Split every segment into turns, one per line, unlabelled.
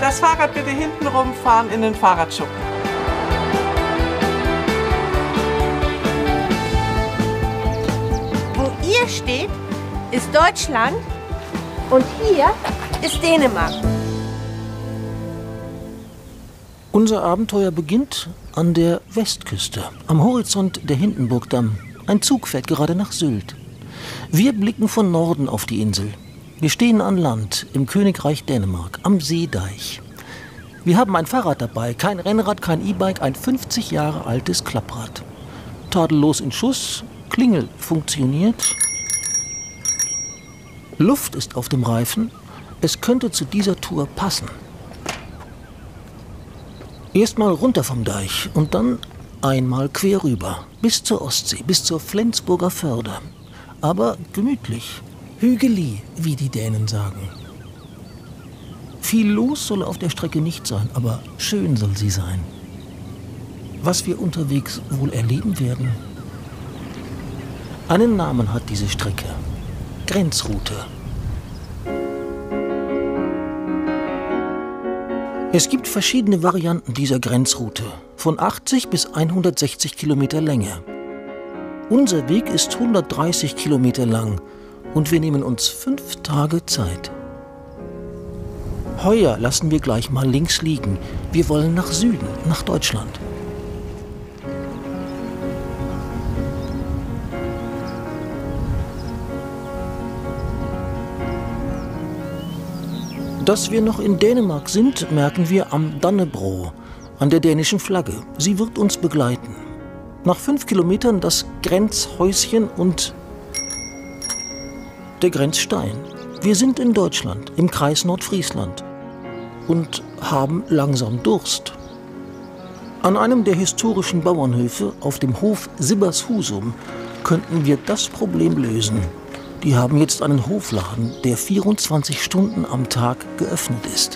Das Fahrrad bitte hinten rumfahren in den Fahrradschuppen.
Wo ihr steht, ist Deutschland und hier ist Dänemark.
Unser Abenteuer beginnt an der Westküste, am Horizont der Hindenburgdamm. Ein Zug fährt gerade nach Sylt. Wir blicken von Norden auf die Insel. Wir stehen an Land im Königreich Dänemark, am Seedeich. Wir haben ein Fahrrad dabei, kein Rennrad, kein E-Bike, ein 50 Jahre altes Klapprad. Tadellos in Schuss, Klingel funktioniert. Luft ist auf dem Reifen. Es könnte zu dieser Tour passen. Erstmal runter vom Deich und dann einmal quer rüber, bis zur Ostsee, bis zur Flensburger Förde. Aber gemütlich, hügelig, wie die Dänen sagen. Viel los soll auf der Strecke nicht sein, aber schön soll sie sein. Was wir unterwegs wohl erleben werden? Einen Namen hat diese Strecke: Grenzroute. Es gibt verschiedene Varianten dieser Grenzroute, von 80 bis 160 Kilometer Länge. Unser Weg ist 130 Kilometer lang und wir nehmen uns 5 Tage Zeit. Heuer lassen wir gleich mal links liegen. Wir wollen nach Süden, nach Deutschland. Dass wir noch in Dänemark sind, merken wir am Dannebro, an der dänischen Flagge. Sie wird uns begleiten. Nach 5 Kilometern das Grenzhäuschen und der Grenzstein. Wir sind in Deutschland, im Kreis Nordfriesland und haben langsam Durst. An einem der historischen Bauernhöfe auf dem Hof Sibbershusum könnten wir das Problem lösen. Die haben jetzt einen Hofladen, der 24 Stunden am Tag geöffnet ist.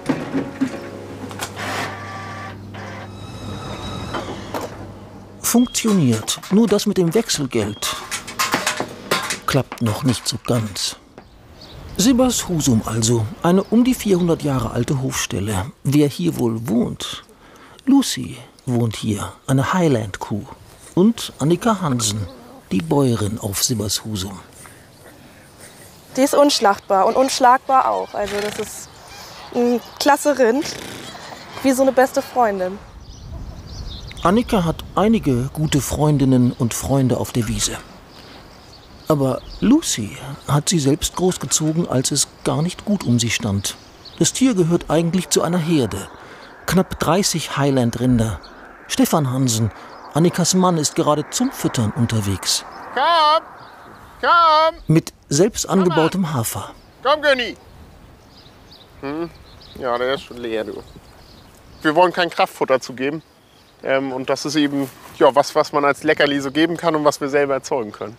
Funktioniert, nur das mit dem Wechselgeld klappt noch nicht so ganz. Sibbershusum also, eine um die 400 Jahre alte Hofstelle. Wer hier wohl wohnt? Lucy wohnt hier, eine Highland-Kuh. Und Annika Hansen, die Bäuerin auf Sibbershusum.
Die ist unschlachtbar und unschlagbar auch. Also das ist ein klasse Rind, wie so eine beste Freundin.
Annika hat einige gute Freundinnen und Freunde auf der Wiese. Aber Lucy hat sie selbst großgezogen, als es gar nicht gut um sie stand. Das Tier gehört eigentlich zu einer Herde. Knapp 30 Highland-Rinder. Stefan Hansen, Annikas Mann, ist gerade zum Füttern unterwegs.
Komm! Komm!
Mit selbst angebautem Hafer.
Komm, Gönni! Ja, der ist schon leer, du. Wir wollen kein Kraftfutter zugeben. Und das ist eben ja, was man als Leckerli so geben kann und was wir selber erzeugen können.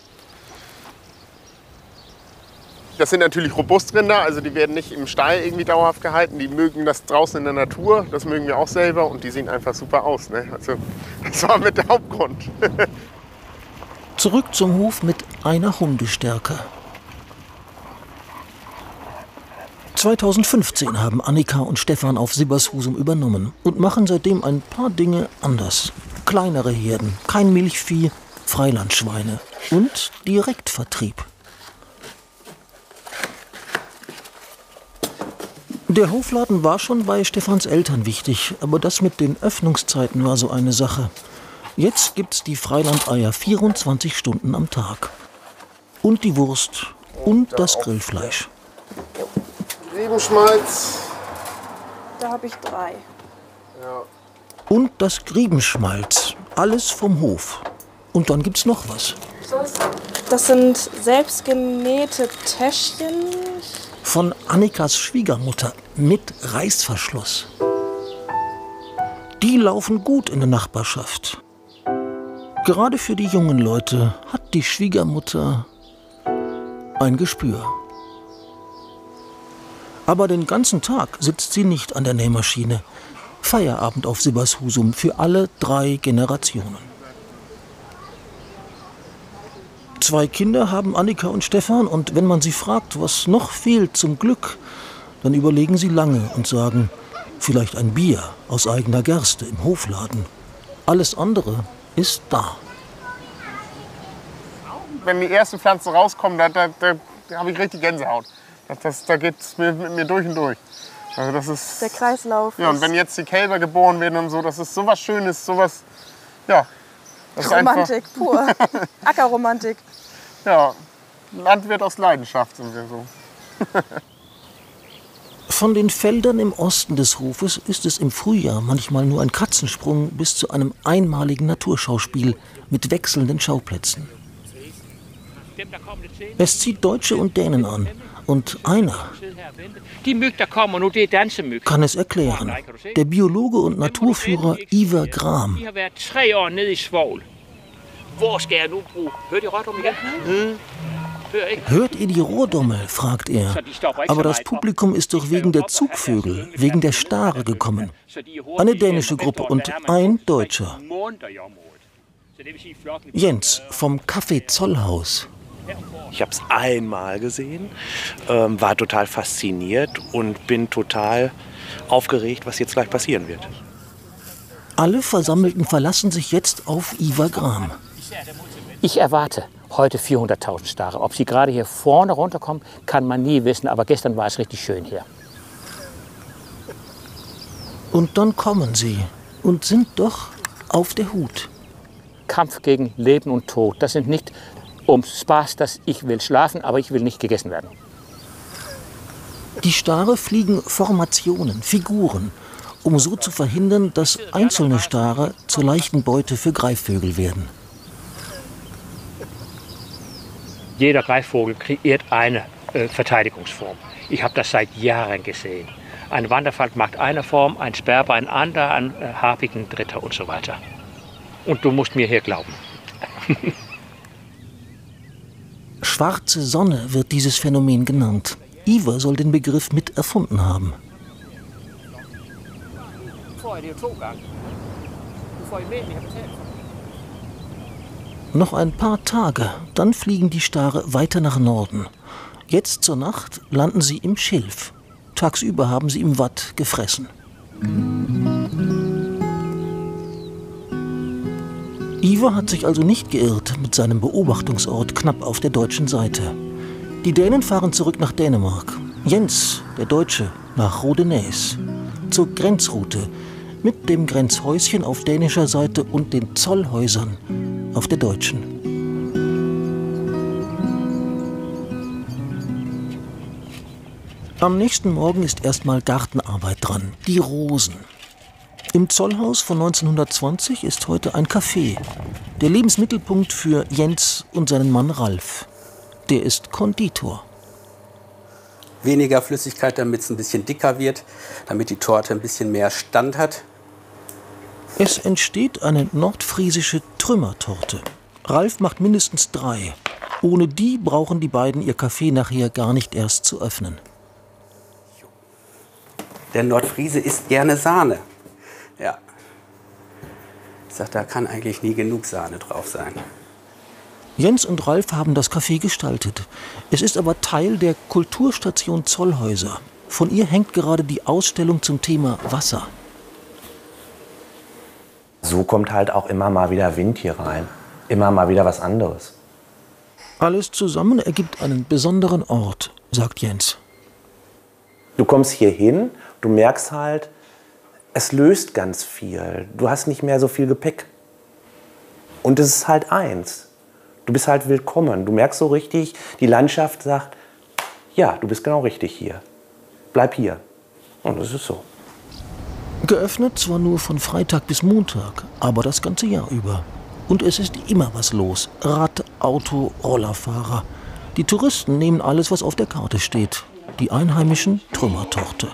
Das sind natürlich Robustrinder, also die werden nicht im Stall irgendwie dauerhaft gehalten. Die mögen das draußen in der Natur, das mögen wir auch selber und die sehen einfach super aus. Ne? Also, das war mit der Hauptgrund.
Zurück zum Hof mit einer Hundestärke. 2015 haben Annika und Stefan auf Sibbershusum übernommen und machen seitdem ein paar Dinge anders. Kleinere Herden, kein Milchvieh, Freilandschweine und Direktvertrieb. Der Hofladen war schon bei Stefans Eltern wichtig, aber das mit den Öffnungszeiten war so eine Sache. Jetzt gibt's die Freilandeier 24 Stunden am Tag. Und die Wurst und das Grillfleisch.
Griebenschmalz.
Da habe ich 3.
Ja.
Und das Griebenschmalz. Alles vom Hof. Und dann gibt's noch was.
Das sind selbstgenähte Täschchen.
Von Annikas Schwiegermutter mit Reißverschluss. Die laufen gut in der Nachbarschaft. Gerade für die jungen Leute hat die Schwiegermutter ein Gespür. Aber den ganzen Tag sitzt sie nicht an der Nähmaschine. Feierabend auf Sibbershusum für alle 3 Generationen. 2 Kinder haben Annika und Stefan und wenn man sie fragt, was noch fehlt zum Glück, Dann überlegen sie lange und sagen, vielleicht ein Bier aus eigener Gerste im Hofladen. Alles andere ist da.
Wenn die ersten Pflanzen rauskommen, da habe ich richtig Gänsehaut. Da geht es mit mir durch und durch. Also das ist,
Der Kreislauf.
ja, und wenn jetzt die Kälber geboren werden und so, das ist sowas Schönes, sowas, ja. Das ist
Romantik pur. Ackerromantik.
Ja, Landwirt aus Leidenschaft sind wir so.
Von den Feldern im Osten des Hofes ist es im Frühjahr manchmal nur ein Katzensprung bis zu einem einmaligen Naturschauspiel mit wechselnden Schauplätzen. Es zieht Deutsche und Dänen an. Und einer kann es erklären. Der Biologe und Naturführer Ivar Gram. Hört ihr die Rohrdommel, fragt er. Aber das Publikum ist doch wegen der Zugvögel, wegen der Stare gekommen. Eine dänische Gruppe und ein Deutscher. Jens vom Café Zollhaus.
Ich habe es einmal gesehen, war total fasziniert und bin total aufgeregt, was jetzt gleich passieren wird.
Alle Versammelten verlassen sich jetzt auf Ivar Gram.
Ich erwarte heute 400.000 Stare. Ob sie gerade hier vorne runterkommen, kann man nie wissen. Aber gestern war es richtig schön hier.
Und dann kommen sie und sind doch auf der Hut.
Kampf gegen Leben und Tod. Das sind nicht um Spaß, dass ich will schlafen, aber ich will nicht gegessen werden.
Die Stare fliegen Formationen, Figuren, um so zu verhindern, dass einzelne Stare zur leichten Beute für Greifvögel werden.
Jeder Greifvogel kreiert eine Verteidigungsform. Ich habe das seit Jahren gesehen. Ein Wanderfalk macht eine Form, ein Sperber eine andere, ein Harpik ein dritter und so weiter. Und du musst mir hier glauben.
Schwarze Sonne wird dieses Phänomen genannt. Ivar soll den Begriff mit erfunden haben. Noch ein paar Tage, dann fliegen die Stare weiter nach Norden. Jetzt zur Nacht landen sie im Schilf. Tagsüber haben sie im Watt gefressen. Ivar hat sich also nicht geirrt mit seinem Beobachtungsort knapp auf der deutschen Seite. Die Dänen fahren zurück nach Dänemark. Jens, der Deutsche, nach Rodenäs. Zur Grenzroute mit dem Grenzhäuschen auf dänischer Seite und den Zollhäusern auf der deutschen. Am nächsten Morgen ist erstmal Gartenarbeit dran, die Rosen. Im Zollhaus von 1920 ist heute ein Café. Der Lebensmittelpunkt für Jens und seinen Mann Ralf. Der ist Konditor.
Weniger Flüssigkeit, damit es ein bisschen dicker wird, damit die Torte ein bisschen mehr Stand hat.
Es entsteht eine nordfriesische Trümmertorte. Ralf macht mindestens 3. Ohne die brauchen die beiden ihr Café nachher gar nicht erst zu öffnen.
Der Nordfriese isst gerne Sahne. Ja. Ich sag, da kann eigentlich nie genug Sahne drauf sein.
Jens und Ralf haben das Café gestaltet. Es ist aber Teil der Kulturstation Zollhäuser. Von ihr hängt gerade die Ausstellung zum Thema Wasser.
So kommt halt auch immer mal wieder Wind hier rein. Immer mal wieder was anderes.
Alles zusammen ergibt einen besonderen Ort, sagt Jens.
Du kommst hier hin, du merkst halt, es löst ganz viel. Du hast nicht mehr so viel Gepäck. Und es ist halt eins. Du bist halt willkommen. Du merkst so richtig, die Landschaft sagt, ja, du bist genau richtig hier. Bleib hier. Und das ist so.
Geöffnet zwar nur von Freitag bis Montag, aber das ganze Jahr über. Und es ist immer was los. Rad, Auto, Rollerfahrer. Die Touristen nehmen alles, was auf der Karte steht. Die Einheimischen Trümmertorte.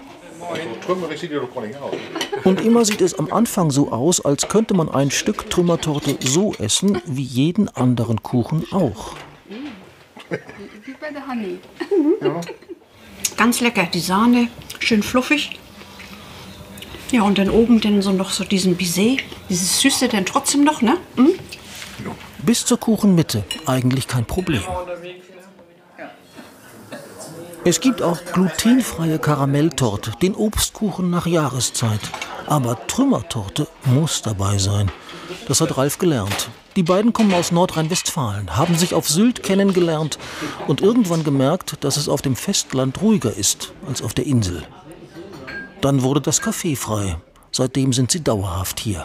Und immer sieht es am Anfang so aus, als könnte man ein Stück Trümmertorte so essen, wie jeden anderen Kuchen auch.
Wie bei der Honey. Ganz lecker, die Sahne, schön fluffig. Ja, und dann oben dann so noch so diesen Baiser, dieses Süße dann trotzdem noch, ne? Mhm.
Bis zur Kuchenmitte, eigentlich kein Problem. Es gibt auch glutenfreie Karamelltorte, den Obstkuchen nach Jahreszeit. Aber Trümmertorte muss dabei sein. Das hat Ralf gelernt. Die beiden kommen aus Nordrhein-Westfalen, haben sich auf Sylt kennengelernt und irgendwann gemerkt, dass es auf dem Festland ruhiger ist als auf der Insel. Dann wurde das Café frei. Seitdem sind sie dauerhaft hier.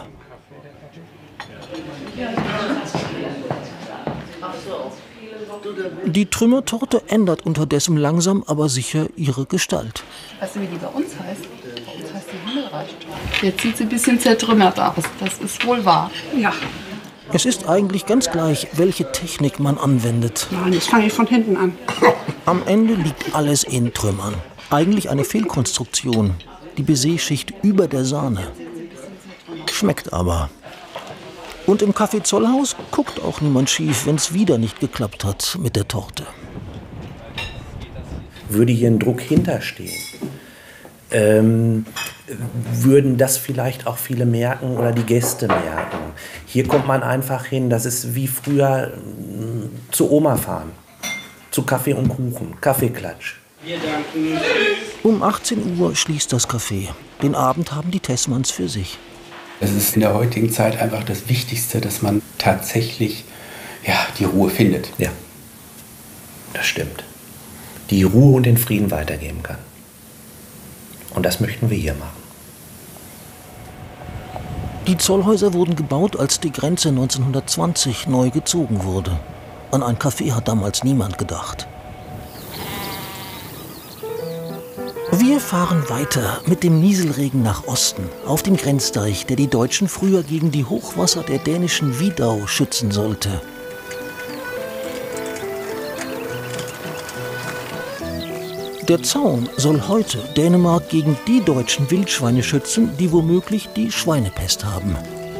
Die Trümmertorte ändert unterdessen langsam, aber sicher ihre Gestalt.
Weißt du, wie die bei uns heißt? Bei uns heißt die Himmelreichtorte. Jetzt sieht sie ein bisschen zertrümmert aus. Das ist wohl wahr. Ja.
Es ist eigentlich ganz gleich, welche Technik man anwendet.
Nein, jetzt fange ich von hinten an.
Am Ende liegt alles in Trümmern. Eigentlich eine Fehlkonstruktion. Die Baiser-Schicht über der Sahne. Schmeckt aber. Und im Café Zollhaus guckt auch niemand schief, wenn es wieder nicht geklappt hat mit der Torte.
Würde hier ein Druck hinterstehen, würden das vielleicht auch viele merken oder die Gäste merken. Hier kommt man einfach hin, das ist wie früher zu Oma fahren. Zu Kaffee und Kuchen, Kaffeeklatsch.
Wir danken.
Um 18 Uhr schließt das Café. Den Abend haben die Tessmanns für sich.
Es ist in der heutigen Zeit einfach das Wichtigste, dass man tatsächlich die Ruhe findet.
Ja, das stimmt. Die Ruhe und den Frieden weitergeben kann. Und das möchten wir hier machen.
Die Zollhäuser wurden gebaut, als die Grenze 1920 neu gezogen wurde. An ein Café hat damals niemand gedacht. Wir fahren weiter mit dem Nieselregen nach Osten, auf dem Grenzdeich, der die Deutschen früher gegen die Hochwasser der dänischen Wiedau schützen sollte. Der Zaun soll heute Dänemark gegen die deutschen Wildschweine schützen, die womöglich die Schweinepest haben.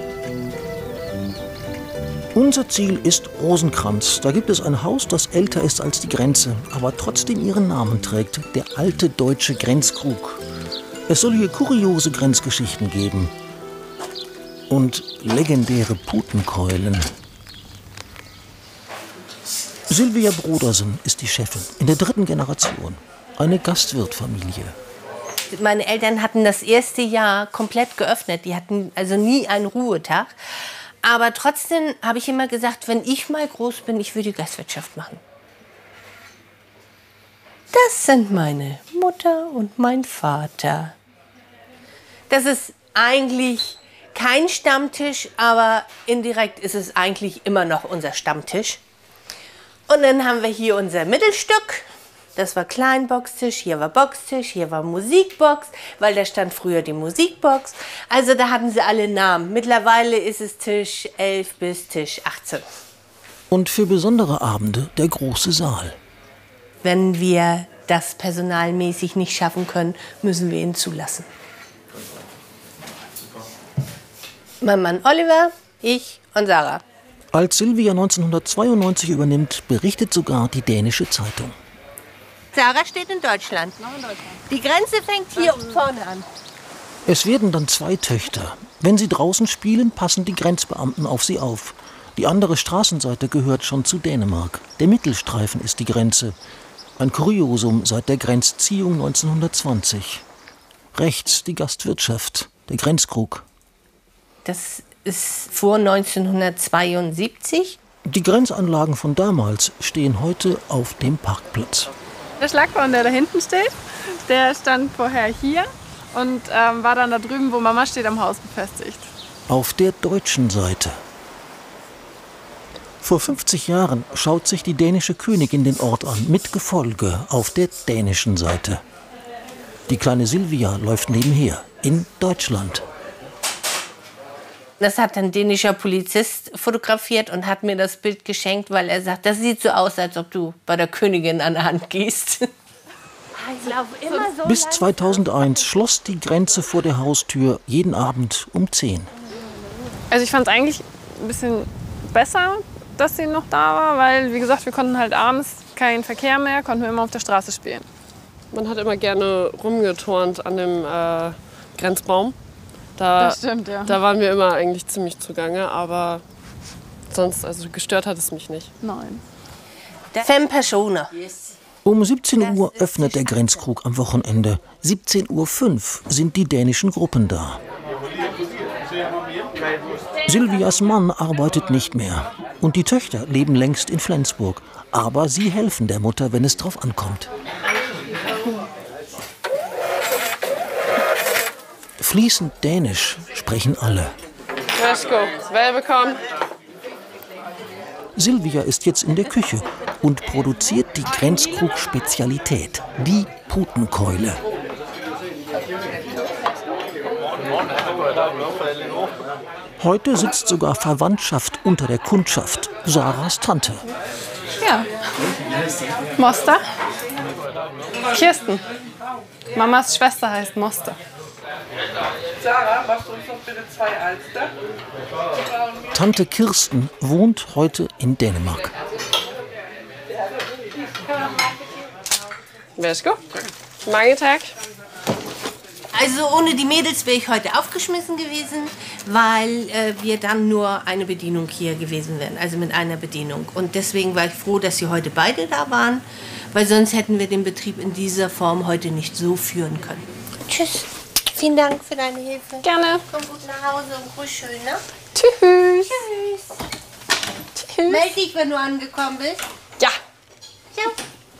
Unser Ziel ist Rosenkranz. Da gibt es ein Haus, das älter ist als die Grenze, aber trotzdem ihren Namen trägt, der alte deutsche Grenzkrug. Es soll hier kuriose Grenzgeschichten geben und legendäre Putenkeulen. Sylvia Brodersen ist die Chefin, in der 3. Generation. Eine Gastwirtfamilie.
Meine Eltern hatten das erste Jahr komplett geöffnet. Die hatten also nie einen Ruhetag. Aber trotzdem habe ich immer gesagt, wenn ich mal groß bin, ich würde Gastwirtschaft machen. Das sind meine Mutter und mein Vater. Das ist eigentlich kein Stammtisch, aber indirekt ist es eigentlich immer noch unser Stammtisch. Und dann haben wir hier unser Mittelstück. Das war Kleinboxtisch, hier war Boxtisch, hier war Musikbox, weil da stand früher die Musikbox. Also da hatten sie alle Namen. Mittlerweile ist es Tisch 11 bis Tisch 18.
Und für besondere Abende der große Saal.
Wenn wir das personalmäßig nicht schaffen können, müssen wir ihn zulassen. Mein Mann Oliver, ich und Sarah.
Als Sylvia 1992 übernimmt, berichtet sogar die dänische Zeitung.
Sarah steht in Deutschland. Die Grenze fängt hier vorne an.
Es werden dann 2 Töchter. Wenn sie draußen spielen, passen die Grenzbeamten auf sie auf. Die andere Straßenseite gehört schon zu Dänemark. Der Mittelstreifen ist die Grenze. Ein Kuriosum seit der Grenzziehung 1920. Rechts die Gastwirtschaft, der Grenzkrug.
Das ist vor 1972.
Die Grenzanlagen von damals stehen heute auf dem Parkplatz.
Der Schlagbaum, der da hinten steht, der stand vorher hier und war dann da drüben, wo Mama steht, am Haus befestigt.
Auf der deutschen Seite. Vor 50 Jahren schaut sich die dänische Königin den Ort an, mit Gefolge auf der dänischen Seite. Die kleine Sylvia läuft nebenher, in Deutschland.
Das hat ein dänischer Polizist fotografiert und hat mir das Bild geschenkt, weil er sagt, das sieht so aus, als ob du bei der Königin an der Hand gehst. Ich laufe immer so
Bis 2001 schloss die Grenze vor der Haustür jeden Abend um 10.
Also ich fand es eigentlich ein bisschen besser, dass sie noch da war, weil, wie gesagt, wir konnten halt abends keinen Verkehr mehr, konnten wir immer auf der Straße spielen. Man hat immer gerne rumgeturnt an dem Grenzbaum. Das stimmt, ja. Da waren wir immer eigentlich ziemlich zugange, aber sonst, also gestört hat es mich nicht. Nein.
5 Personer.
Um 17 Uhr öffnet der Grenzkrug am Wochenende. 17:05 Uhr sind die dänischen Gruppen da. Silvias Mann arbeitet nicht mehr. Und die Töchter leben längst in Flensburg. Aber sie helfen der Mutter, wenn es drauf ankommt. Fließend Dänisch sprechen alle.
Willkommen.
Silvia ist jetzt in der Küche und produziert die Grenzkrug-Spezialität, die Putenkeule. Heute sitzt sogar Verwandtschaft unter der Kundschaft, Sarahs Tante.
Ja. Moster. Kirsten. Mamas Schwester heißt Moster.
Sarah, machst du uns noch bitte 2 Alster?
Tante Kirsten wohnt heute in Dänemark.
Værsgo. Mange tak.
Also ohne die Mädels wäre ich heute aufgeschmissen gewesen, weil wir dann nur eine Bedienung hier gewesen wären, also mit einer Bedienung. Und deswegen war ich froh, dass sie heute beide da waren, weil sonst hätten wir den Betrieb in dieser Form heute nicht so führen können. Tschüss. Vielen Dank für deine Hilfe.
Gerne.
Komm gut nach Hause und grüß schön, ne?
Tschüss.
Tschüss.
Tschüss.
Meld dich, wenn du angekommen bist.
Ja.
Ciao.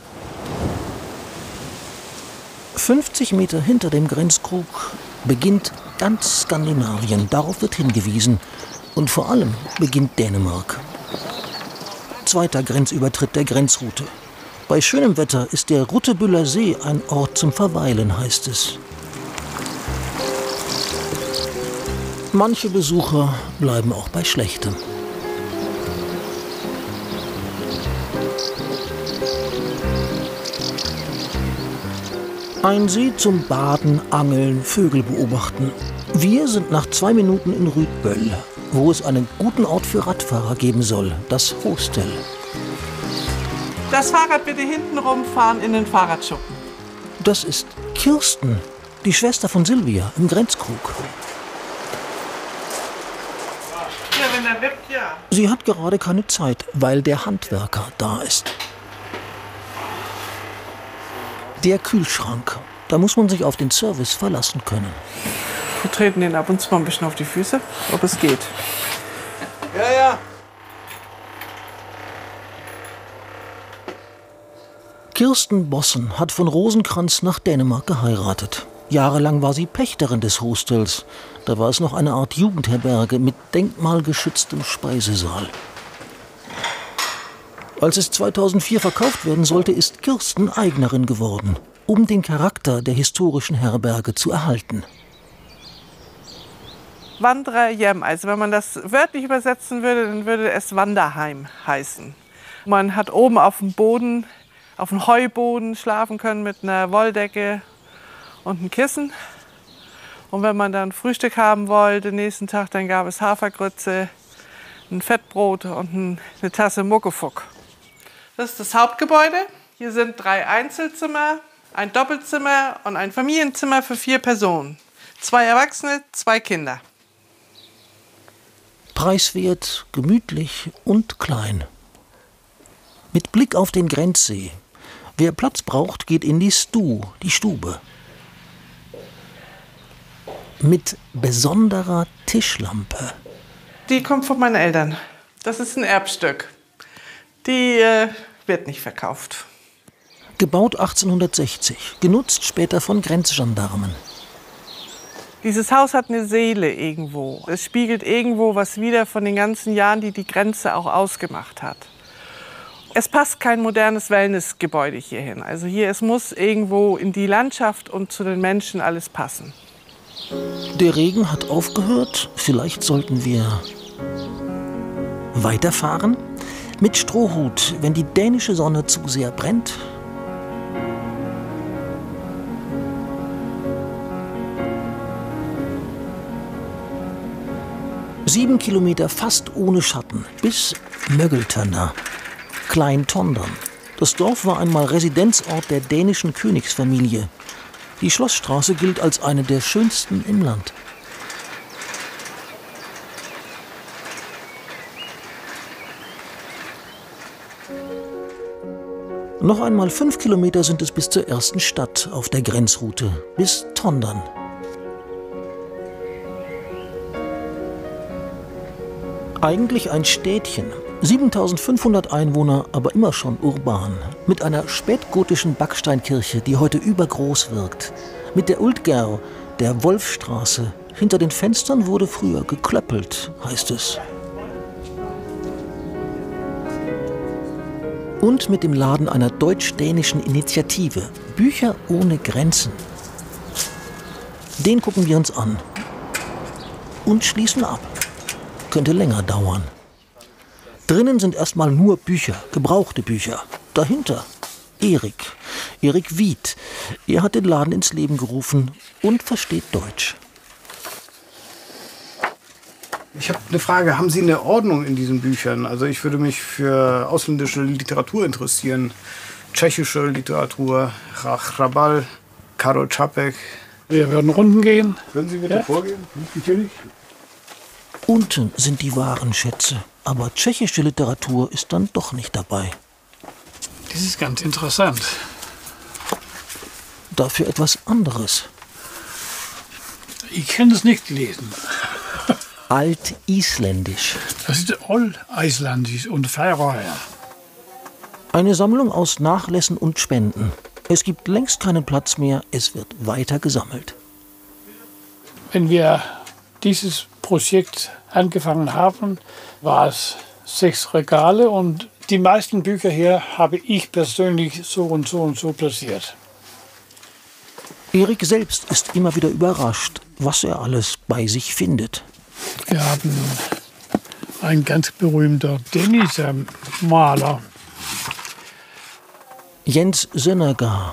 50 Meter hinter dem Grenzkrug beginnt ganz Skandinavien. Darauf wird hingewiesen. Und vor allem beginnt Dänemark. Zweiter Grenzübertritt der Grenzroute. Bei schönem Wetter ist der Ruttebüller See ein Ort zum Verweilen, heißt es. Manche Besucher bleiben auch bei schlechtem. Ein See zum Baden, Angeln, Vögel beobachten. Wir sind nach 2 Minuten in Rüdböll, wo es einen guten Ort für Radfahrer geben soll, das Hostel.
Das Fahrrad bitte hinten rumfahren in den Fahrradschuppen.
Das ist Kirsten, die Schwester von Silvia im Grenzkrug.
Ja, wenn er wippt, ja.
Sie hat gerade keine Zeit, weil der Handwerker da ist. Der Kühlschrank, da muss man sich auf den Service verlassen können.
Wir treten den ab und zu mal ein bisschen auf die Füße, ob es geht. Ja, ja.
Kirsten Bossen hat von Rosenkranz nach Dänemark geheiratet. Jahrelang war sie Pächterin des Hostels. Da war es noch eine Art Jugendherberge mit denkmalgeschütztem Speisesaal. Als es 2004 verkauft werden sollte, ist Kirsten Eignerin geworden, um den Charakter der historischen Herberge zu erhalten.
Wandererhjem, also wenn man das wörtlich übersetzen würde, dann würde es Wanderheim heißen. Man hat oben auf dem Boden, auf dem Heuboden schlafen können mit einer Wolldecke und einem Kissen. Und wenn man dann Frühstück haben wollte, den nächsten Tag, dann gab es Hafergrütze, ein Fettbrot und eine Tasse Muckefuck. Das ist das Hauptgebäude. Hier sind 3 Einzelzimmer, ein Doppelzimmer und ein Familienzimmer für 4 Personen. 2 Erwachsene, 2 Kinder.
Preiswert, gemütlich und klein. Mit Blick auf den Grenzsee. Wer Platz braucht, geht in die Stu, die Stube. Mit besonderer Tischlampe.
Die kommt von meinen Eltern. Das ist ein Erbstück. Die wird nicht verkauft.
Gebaut 1860, genutzt später von Grenzgendarmen.
Dieses Haus hat eine Seele irgendwo. Es spiegelt irgendwo was wider von den ganzen Jahren, die die Grenze auch ausgemacht hat. Es passt kein modernes Wellnessgebäude hierhin. Also hier, es muss irgendwo in die Landschaft und zu den Menschen alles passen.
Der Regen hat aufgehört. Vielleicht sollten wir weiterfahren. Mit Strohhut, wenn die dänische Sonne zu sehr brennt. Sieben Kilometer fast ohne Schatten bis Mögeltönner, Klein-Tondern. Das Dorf war einmal Residenzort der dänischen Königsfamilie. Die Schlossstraße gilt als eine der schönsten im Land. Noch einmal 5 Kilometer sind es bis zur ersten Stadt auf der Grenzroute, bis Tondern. Eigentlich ein Städtchen, 7500 Einwohner, aber immer schon urban. Mit einer spätgotischen Backsteinkirche, die heute übergroß wirkt. Mit der Ultgärr, der Wolfstraße. Hinter den Fenstern wurde früher geklöppelt, heißt es. Und mit dem Laden einer deutsch-dänischen Initiative, Bücher ohne Grenzen. Den gucken wir uns an und schließen ab. Könnte länger dauern. Drinnen sind erstmal nur Bücher, gebrauchte Bücher. Dahinter Erik Wied. Er hat den Laden ins Leben gerufen und versteht Deutsch.
Ich habe eine Frage, haben Sie eine Ordnung in diesen Büchern? Also ich würde mich für ausländische Literatur interessieren. Tschechische Literatur, Hrabal, Karol Čapek.
Wir würden Runden gehen.
Würden Sie bitte vorgehen?
Natürlich.
Unten sind die wahren Schätze, aber tschechische Literatur ist dann doch nicht dabei.
Das ist ganz interessant.
Dafür etwas anderes.
Ich kann es nicht lesen.
Altisländisch.
Das ist Oldisländisch und Färöer.
Eine Sammlung aus Nachlässen und Spenden. Es gibt längst keinen Platz mehr, es wird weiter gesammelt.
Wenn wir dieses Projekt angefangen haben, war es 6 Regale und die meisten Bücher hier habe ich persönlich so und so platziert.
Erik selbst ist immer wieder überrascht, was er alles bei sich findet.
Wir haben einen ganz berühmter dänischer Maler.
Jens Sønnergaard.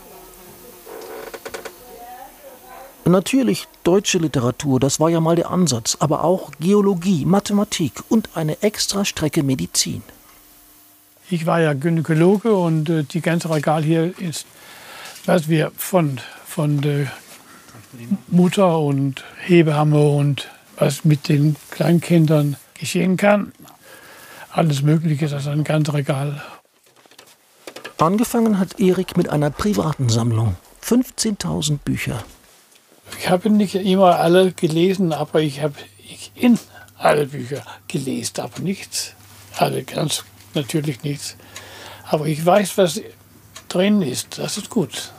Natürlich deutsche Literatur, das war ja mal der Ansatz, aber auch Geologie, Mathematik und eine extra Strecke Medizin.
Ich war ja Gynäkologe und die ganze Regal hier ist, was wir von der Mutter und Hebamme und was mit den Kleinkindern geschehen kann. Alles Mögliche, das ist ein ganzes Regal.
Angefangen hat Erik mit einer privaten Sammlung. 15.000 Bücher.
Ich habe nicht immer alle gelesen, aber ich habe in alle Bücher gelesen, aber nichts. Alle ganz natürlich nichts. Aber ich weiß, was drin ist. Das ist gut.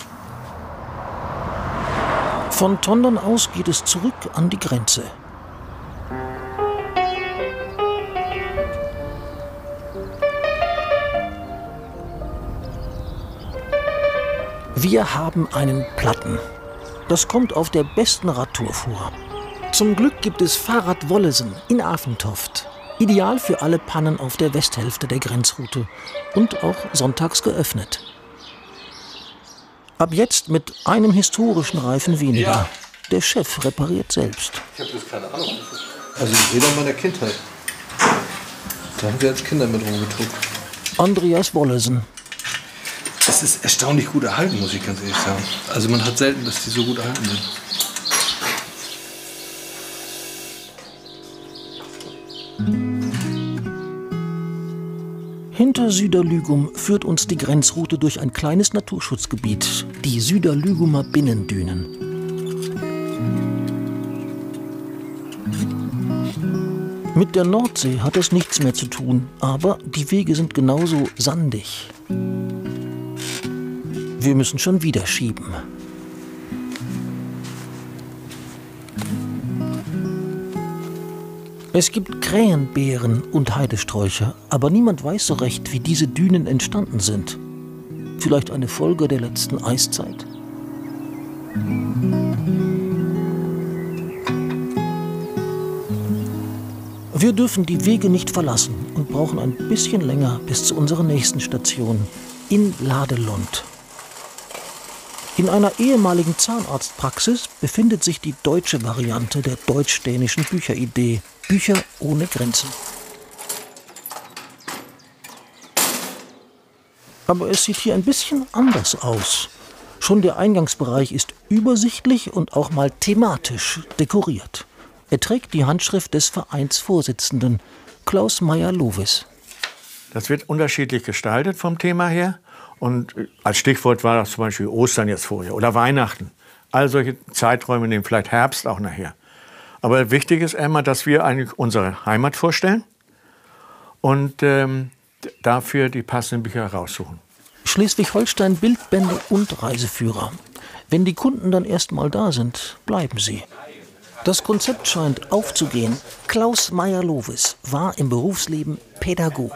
Von Tondern aus geht es zurück an die Grenze. Wir haben einen Platten. Das kommt auf der besten Radtour vor. Zum Glück gibt es Fahrrad Wollesen in Aventoft. Ideal für alle Pannen auf der Westhälfte der Grenzroute und auch sonntags geöffnet. Ab jetzt mit einem historischen Reifen weniger.
Ja.
Der Chef repariert selbst.
Ich habe das keine Ahnung. Also ich rede an meiner Kindheit. Da haben wir als Kinder mit rumgedruckt.
Andreas Wollesen.
Es ist erstaunlich gut erhalten, muss ich ganz ehrlich sagen. Also man hat selten, dass die so gut erhalten sind.
Hinter Süderlügum führt uns die Grenzroute durch ein kleines Naturschutzgebiet, die Süderlügumer Binnendünen. Mit der Nordsee hat es nichts mehr zu tun, aber die Wege sind genauso sandig. Wir müssen schon wieder schieben. Es gibt Krähenbeeren und Heidesträucher, aber niemand weiß so recht, wie diese Dünen entstanden sind. Vielleicht eine Folge der letzten Eiszeit? Wir dürfen die Wege nicht verlassen und brauchen ein bisschen länger bis zu unserer nächsten Station in Ladelund. In einer ehemaligen Zahnarztpraxis befindet sich die deutsche Variante der deutsch-dänischen Bücheridee, Bücher ohne Grenzen. Aber es sieht hier ein bisschen anders aus. Schon der Eingangsbereich ist übersichtlich und auch mal thematisch dekoriert. Er trägt die Handschrift des Vereinsvorsitzenden, Klaus Meyer-Lovis.
Das wird unterschiedlich gestaltet vom Thema her. Und als Stichwort war das zum Beispiel Ostern jetzt vorher oder Weihnachten. All solche Zeiträume nehmen vielleicht Herbst auch nachher. Aber wichtig ist immer, dass wir eigentlich unsere Heimat vorstellen und dafür die passenden Bücher raussuchen.
Schleswig-Holstein Bildbände und Reiseführer. Wenn die Kunden dann erst mal da sind, bleiben sie. Das Konzept scheint aufzugehen. Klaus Meyer-Lowes war im Berufsleben Pädagoge.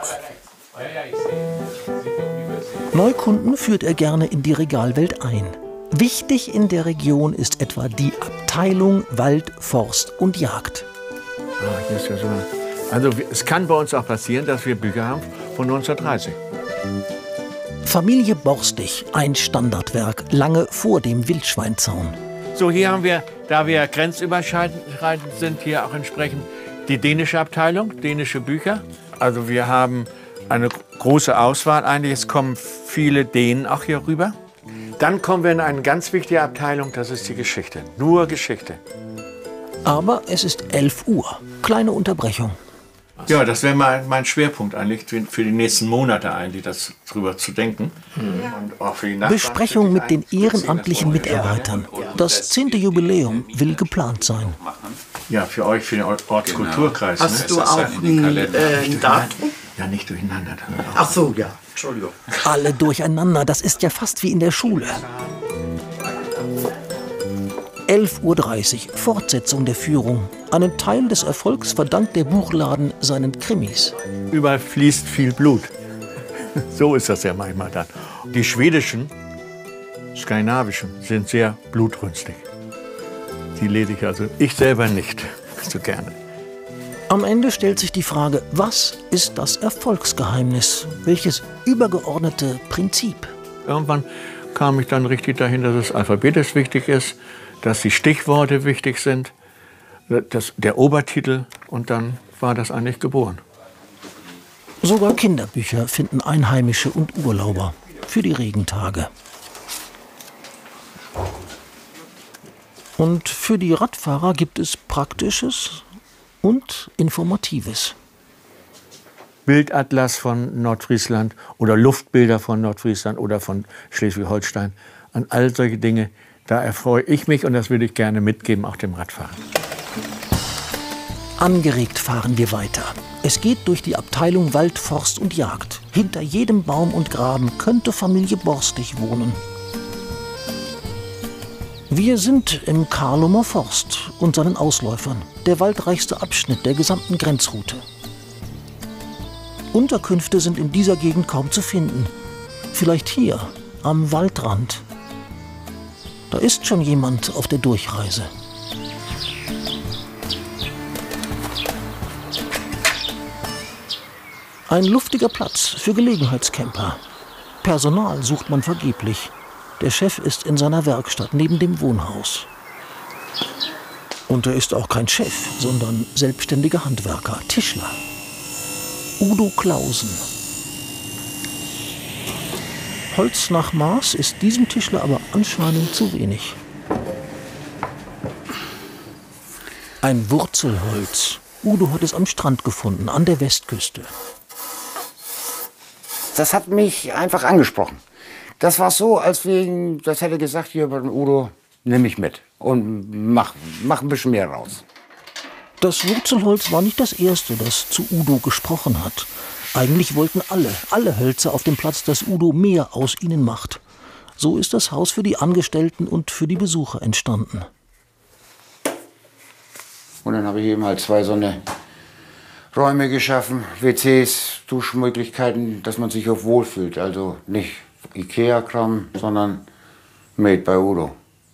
Neukunden führt er gerne in die Regalwelt ein. Wichtig in der Region ist etwa die Abteilung Wald, Forst und Jagd.
Hier ist ja so. Also es kann bei uns auch passieren, dass wir Bücher haben von 1930.
Familie Borstig, ein Standardwerk, lange vor dem Wildschweinzaun.
So, hier haben wir, da wir grenzüberschreitend sind, hier auch entsprechend die dänische Abteilung, dänische Bücher. Also wir haben eine große Auswahl eigentlich. Es kommen viele Dänen auch hier rüber. Dann kommen wir in eine ganz wichtige Abteilung, das ist die Geschichte. Nur Geschichte.
Aber es ist 11 Uhr. Kleine Unterbrechung.
Ja, das wäre mein Schwerpunkt eigentlich für die nächsten Monate eigentlich, das drüber zu denken. Und auch für die Nachbarn.
Besprechung mit den ehrenamtlichen Mitarbeitern. Das 10. Jubiläum will geplant sein.
Ja, für euch, für den Ortskulturkreis.
Hast du auch ein Datum?
Ja, nicht durcheinander.
Ach so, ja. Entschuldigung.
Alle durcheinander, das ist ja fast wie in der Schule. 11:30 Uhr, Fortsetzung der Führung. Einen Teil des Erfolgs verdankt der Buchladen seinen Krimis.
Überall fließt viel Blut. So ist das ja manchmal dann. Die schwedischen, skandinavischen sind sehr blutrünstig. Die lese ich also ich selber nicht so gerne.
Am Ende stellt sich die Frage, was ist das Erfolgsgeheimnis? Welches übergeordnete Prinzip?
Irgendwann kam ich dann richtig dahin, dass es alphabetisch wichtig ist, dass die Stichworte wichtig sind, der Obertitel, und dann war das eigentlich geboren.
Sogar Kinderbücher finden Einheimische und Urlauber für die Regentage. Und für die Radfahrer gibt es Praktisches und Informatives.
Bildatlas von Nordfriesland oder Luftbilder von Nordfriesland oder von Schleswig-Holstein. An all solche Dinge, da erfreue ich mich und das würde ich gerne mitgeben, auch dem Radfahren.
Angeregt fahren wir weiter. Es geht durch die Abteilung Wald, Forst und Jagd. Hinter jedem Baum und Graben könnte Familie Borstig wohnen. Wir sind im Karlumer Forst und seinen Ausläufern, der waldreichste Abschnitt der gesamten Grenzroute. Unterkünfte sind in dieser Gegend kaum zu finden. Vielleicht hier, am Waldrand. Da ist schon jemand auf der Durchreise. Ein luftiger Platz für Gelegenheitscamper. Personal sucht man vergeblich. Der Chef ist in seiner Werkstatt neben dem Wohnhaus. Und er ist auch kein Chef, sondern selbstständiger Handwerker, Tischler. Udo Clausen. Holz nach Maß ist diesem Tischler aber anscheinend zu wenig. Ein Wurzelholz. Udo hat es am Strand gefunden, an der Westküste.
Das hat mich einfach angesprochen. Das war so, als wir, das hätte gesagt, hier bei Udo, nimm mich mit und mach ein bisschen mehr raus.
Das Wurzelholz war nicht das erste, das zu Udo gesprochen hat. Eigentlich wollten alle Hölzer auf dem Platz, dass Udo mehr aus ihnen macht. So ist das Haus für die Angestellten und für die Besucher entstanden.
Und dann habe ich eben halt 2 so eine Räume geschaffen, WCs, Duschmöglichkeiten, dass man sich auch wohlfühlt. Also nicht Ikea-Kram, sondern made by Udo.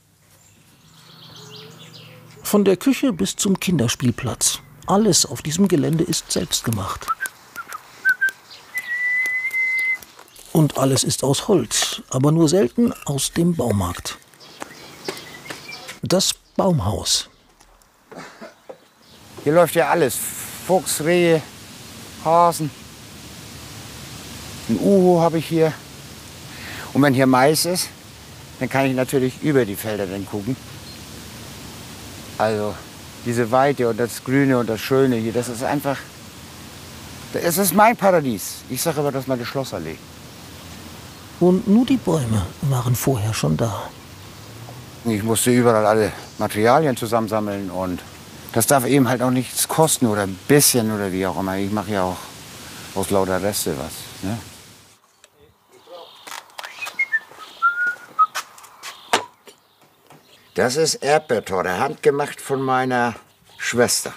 Von der Küche bis zum Kinderspielplatz. Alles auf diesem Gelände ist selbst gemacht. Und alles ist aus Holz, aber nur selten aus dem Baumarkt. Das Baumhaus.
Hier läuft ja alles. Fuchs, Rehe, Hasen. Ein Uhu habe ich hier. Und wenn hier Mais ist, dann kann ich natürlich über die Felder dann gucken. Also diese Weite und das Grüne und das Schöne hier, das ist einfach Es ist mein Paradies. Ich sage aber, das ist meine Schlossallee.
Und nur die Bäume waren vorher schon da.
Ich musste überall alle Materialien zusammensammeln und das darf eben halt auch nichts kosten oder ein bisschen oder wie auch immer. Ich mache ja auch aus lauter Reste was. Ne? Das ist Erdbeertorte, handgemacht von meiner Schwester.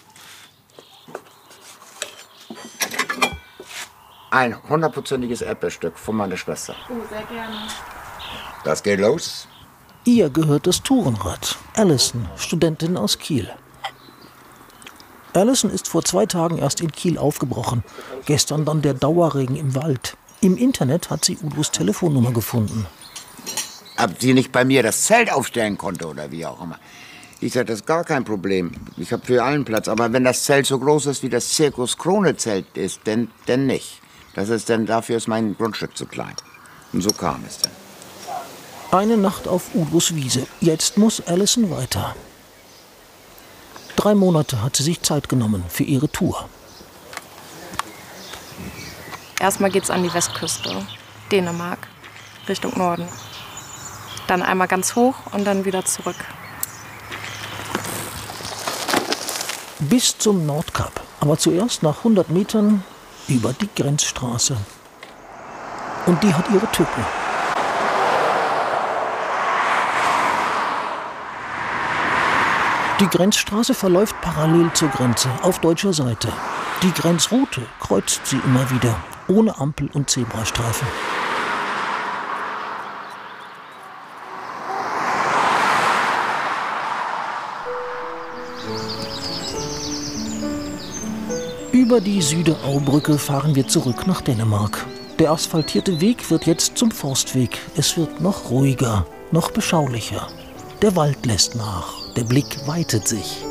Ein 100%iges Erdbeerstück von meiner Schwester.
Oh, sehr gerne.
Das geht los.
Ihr gehört das Tourenrad. Alison, Studentin aus Kiel. Alison ist vor 2 Tagen erst in Kiel aufgebrochen. Gestern dann der Dauerregen im Wald. Im Internet hat sie Udos Telefonnummer gefunden.
Ob sie nicht bei mir das Zelt aufstellen konnte oder wie auch immer. Ich sagte, das ist gar kein Problem. Ich habe für allen Platz. Aber wenn das Zelt so groß ist, wie das Zirkus-Krone-Zelt ist, dann nicht. Dafür ist mein Grundstück zu klein. Und so kam es dann.
Eine Nacht auf Udos Wiese. Jetzt muss Alison weiter. 3 Monate hat sie sich Zeit genommen für ihre Tour.
Erstmal geht's an die Westküste, Dänemark, Richtung Norden. Dann einmal ganz hoch und dann wieder zurück.
Bis zum Nordkap. Aber zuerst nach 100 Metern über die Grenzstraße. Und die hat ihre Tücken. Die Grenzstraße verläuft parallel zur Grenze, auf deutscher Seite. Die Grenzroute kreuzt sie immer wieder, ohne Ampel und Zebrastreifen. Über die Süderaubrücke fahren wir zurück nach Dänemark. Der asphaltierte Weg wird jetzt zum Forstweg. Es wird noch ruhiger, noch beschaulicher. Der Wald lässt nach, der Blick weitet sich.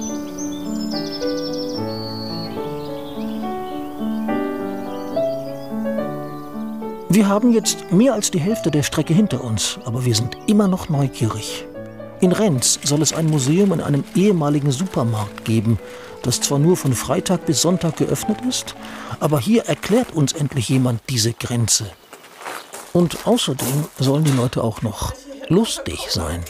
Wir haben jetzt mehr als die Hälfte der Strecke hinter uns, aber wir sind immer noch neugierig. In Renz soll es ein Museum in einem ehemaligen Supermarkt geben, das zwar nur von Freitag bis Sonntag geöffnet ist, aber hier erklärt uns endlich jemand diese Grenze. Und außerdem sollen die Leute auch noch lustig sein.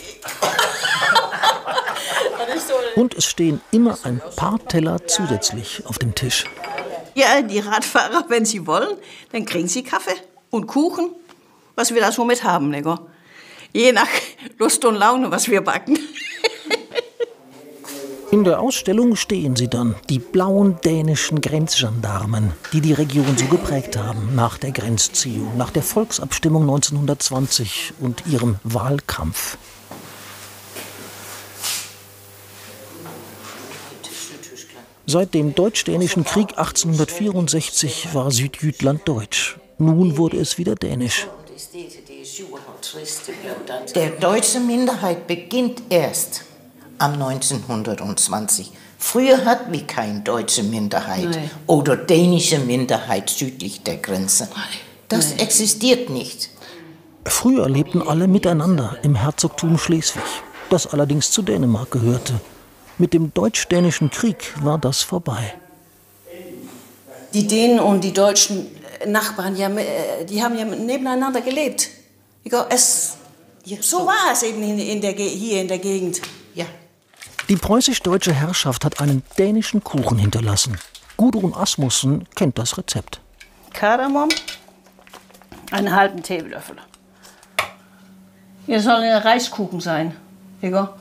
Und es stehen immer ein paar Teller zusätzlich auf dem Tisch.
Ja, die Radfahrer, wenn sie wollen, dann kriegen sie Kaffee und Kuchen, was wir da so mit haben. Ne? Je nach Lust und Laune, was wir backen.
In der Ausstellung stehen sie dann, die blauen dänischen Grenzgendarmen, die die Region so geprägt haben nach der Grenzziehung, nach der Volksabstimmung 1920 und ihrem Wahlkampf. Seit dem Deutsch-Dänischen Krieg 1864 war Südjütland deutsch. Nun wurde es wieder dänisch.
Der deutsche Minderheit beginnt erst am 1920. Früher hatten wir keine deutsche Minderheit oder dänische Minderheit südlich der Grenze. Das existiert nicht.
Früher lebten alle miteinander im Herzogtum Schleswig, das allerdings zu Dänemark gehörte. Mit dem Deutsch-Dänischen Krieg war das vorbei.
Die Dänen und die deutschen Nachbarn, die haben ja nebeneinander gelebt. So war es eben hier in der Gegend. Ja.
Die preußisch-deutsche Herrschaft hat einen dänischen Kuchen hinterlassen. Gudrun Asmussen kennt das Rezept.
Kardamom, einen halben Teelöffel. Hier soll ein Reiskuchen sein. Ja.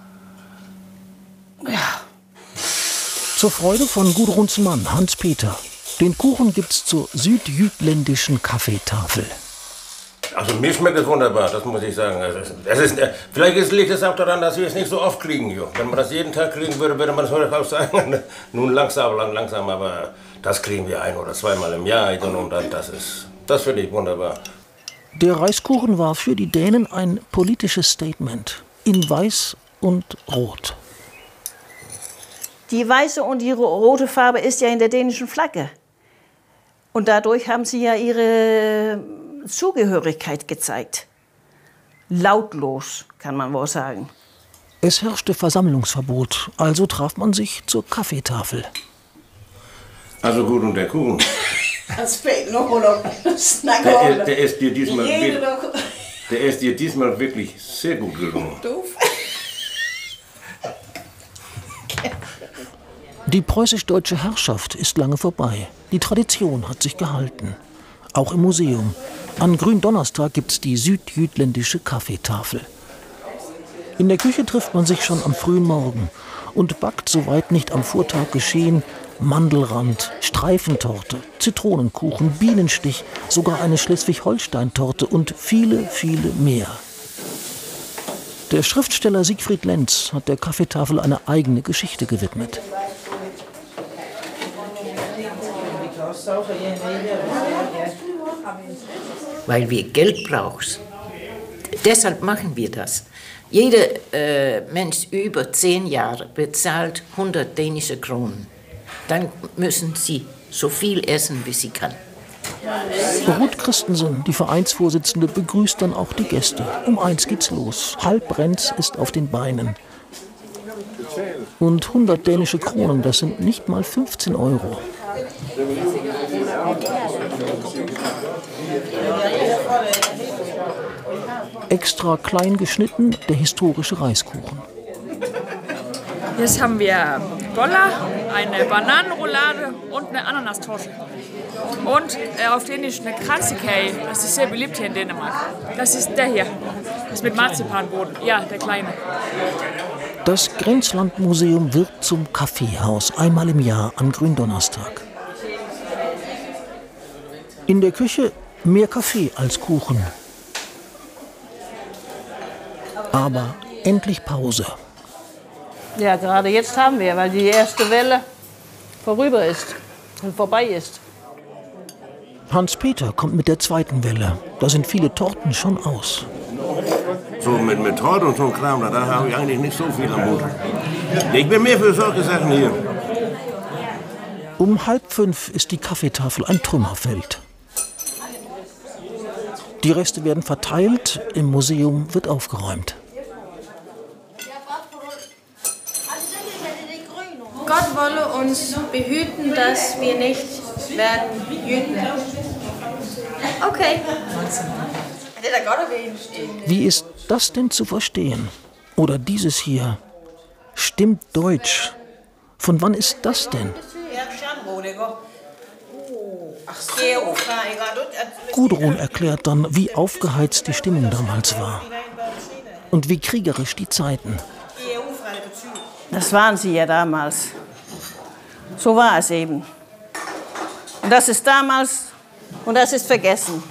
Zur Freude von Gudruns Mann, Hans-Peter. Den Kuchen gibt's zur südjütländischen Kaffeetafel.
Also mir schmeckt es wunderbar, das muss ich sagen. Vielleicht liegt es auch daran, dass wir es nicht so oft kriegen. Jo. Wenn man das jeden Tag kriegen würde, würde man es heute auch sagen. Nun langsam, aber das kriegen wir 1- oder 2-mal im Jahr. Und das finde ich wunderbar.
Der Reiskuchen war für die Dänen ein politisches Statement. In Weiß und Rot.
Die weiße und die rote Farbe ist ja in der dänischen Flagge. Und dadurch haben sie ja ihre Zugehörigkeit gezeigt. Lautlos, kann man wohl sagen.
Es herrschte Versammlungsverbot, also traf man sich zur Kaffeetafel.
Also gut, und der Kuchen, der ist dir diesmal wirklich sehr gut gelungen.
Die preußisch-deutsche Herrschaft ist lange vorbei. Die Tradition hat sich gehalten. Auch im Museum. An Gründonnerstag gibt's die südjütländische Kaffeetafel. In der Küche trifft man sich schon am frühen Morgen und backt, soweit nicht am Vortag geschehen, Mandelrand, Streifentorte, Zitronenkuchen, Bienenstich, sogar eine Schleswig-Holstein-Torte und viele, viele mehr. Der Schriftsteller Siegfried Lenz hat der Kaffeetafel eine eigene Geschichte gewidmet.
Weil wir Geld brauchen. Deshalb machen wir das. Jeder Mensch über 10 Jahre bezahlt 100 dänische Kronen. Dann müssen sie so viel essen, wie sie kann.
Ruth Christensen, die Vereinsvorsitzende, begrüßt dann auch die Gäste. Um 1 geht's los. Halb Renz ist auf den Beinen. Und 100 dänische Kronen, das sind nicht mal 15 Euro. Extra klein geschnitten der historische Reiskuchen.
Jetzt haben wir Boller, eine Bananenroulade und eine Ananastorte. Und auf Dänisch eine Kransekage. Das ist sehr beliebt hier in Dänemark. Das ist der hier. Das ist mit Marzipanboden. Ja, der kleine.
Das Grenzlandmuseum wird zum Kaffeehaus einmal im Jahr am Gründonnerstag. In der Küche mehr Kaffee als Kuchen. Aber endlich Pause.
Ja, gerade jetzt haben wir, weil die erste Welle vorüber ist und vorbei ist.
Hans-Peter kommt mit der zweiten Welle. Da sind viele Torten schon aus.
So mit Torte und so ein Kram, da habe ich eigentlich nicht so viel am Hut. Ich bin mehr für solche Sachen hier.
Um 4:30 ist die Kaffeetafel ein Trümmerfeld. Die Reste werden verteilt, im Museum wird aufgeräumt.
Gott wolle uns behüten, dass wir nicht werden Jüden. Okay.
Wie ist das denn zu verstehen? Oder dieses hier? Stimmt Deutsch. Von wann ist das denn? Gudrun erklärt dann, wie aufgeheizt die Stimmung damals war. Und wie kriegerisch die Zeiten.
Das waren sie ja damals. So war es eben. Und das ist damals und das ist vergessen.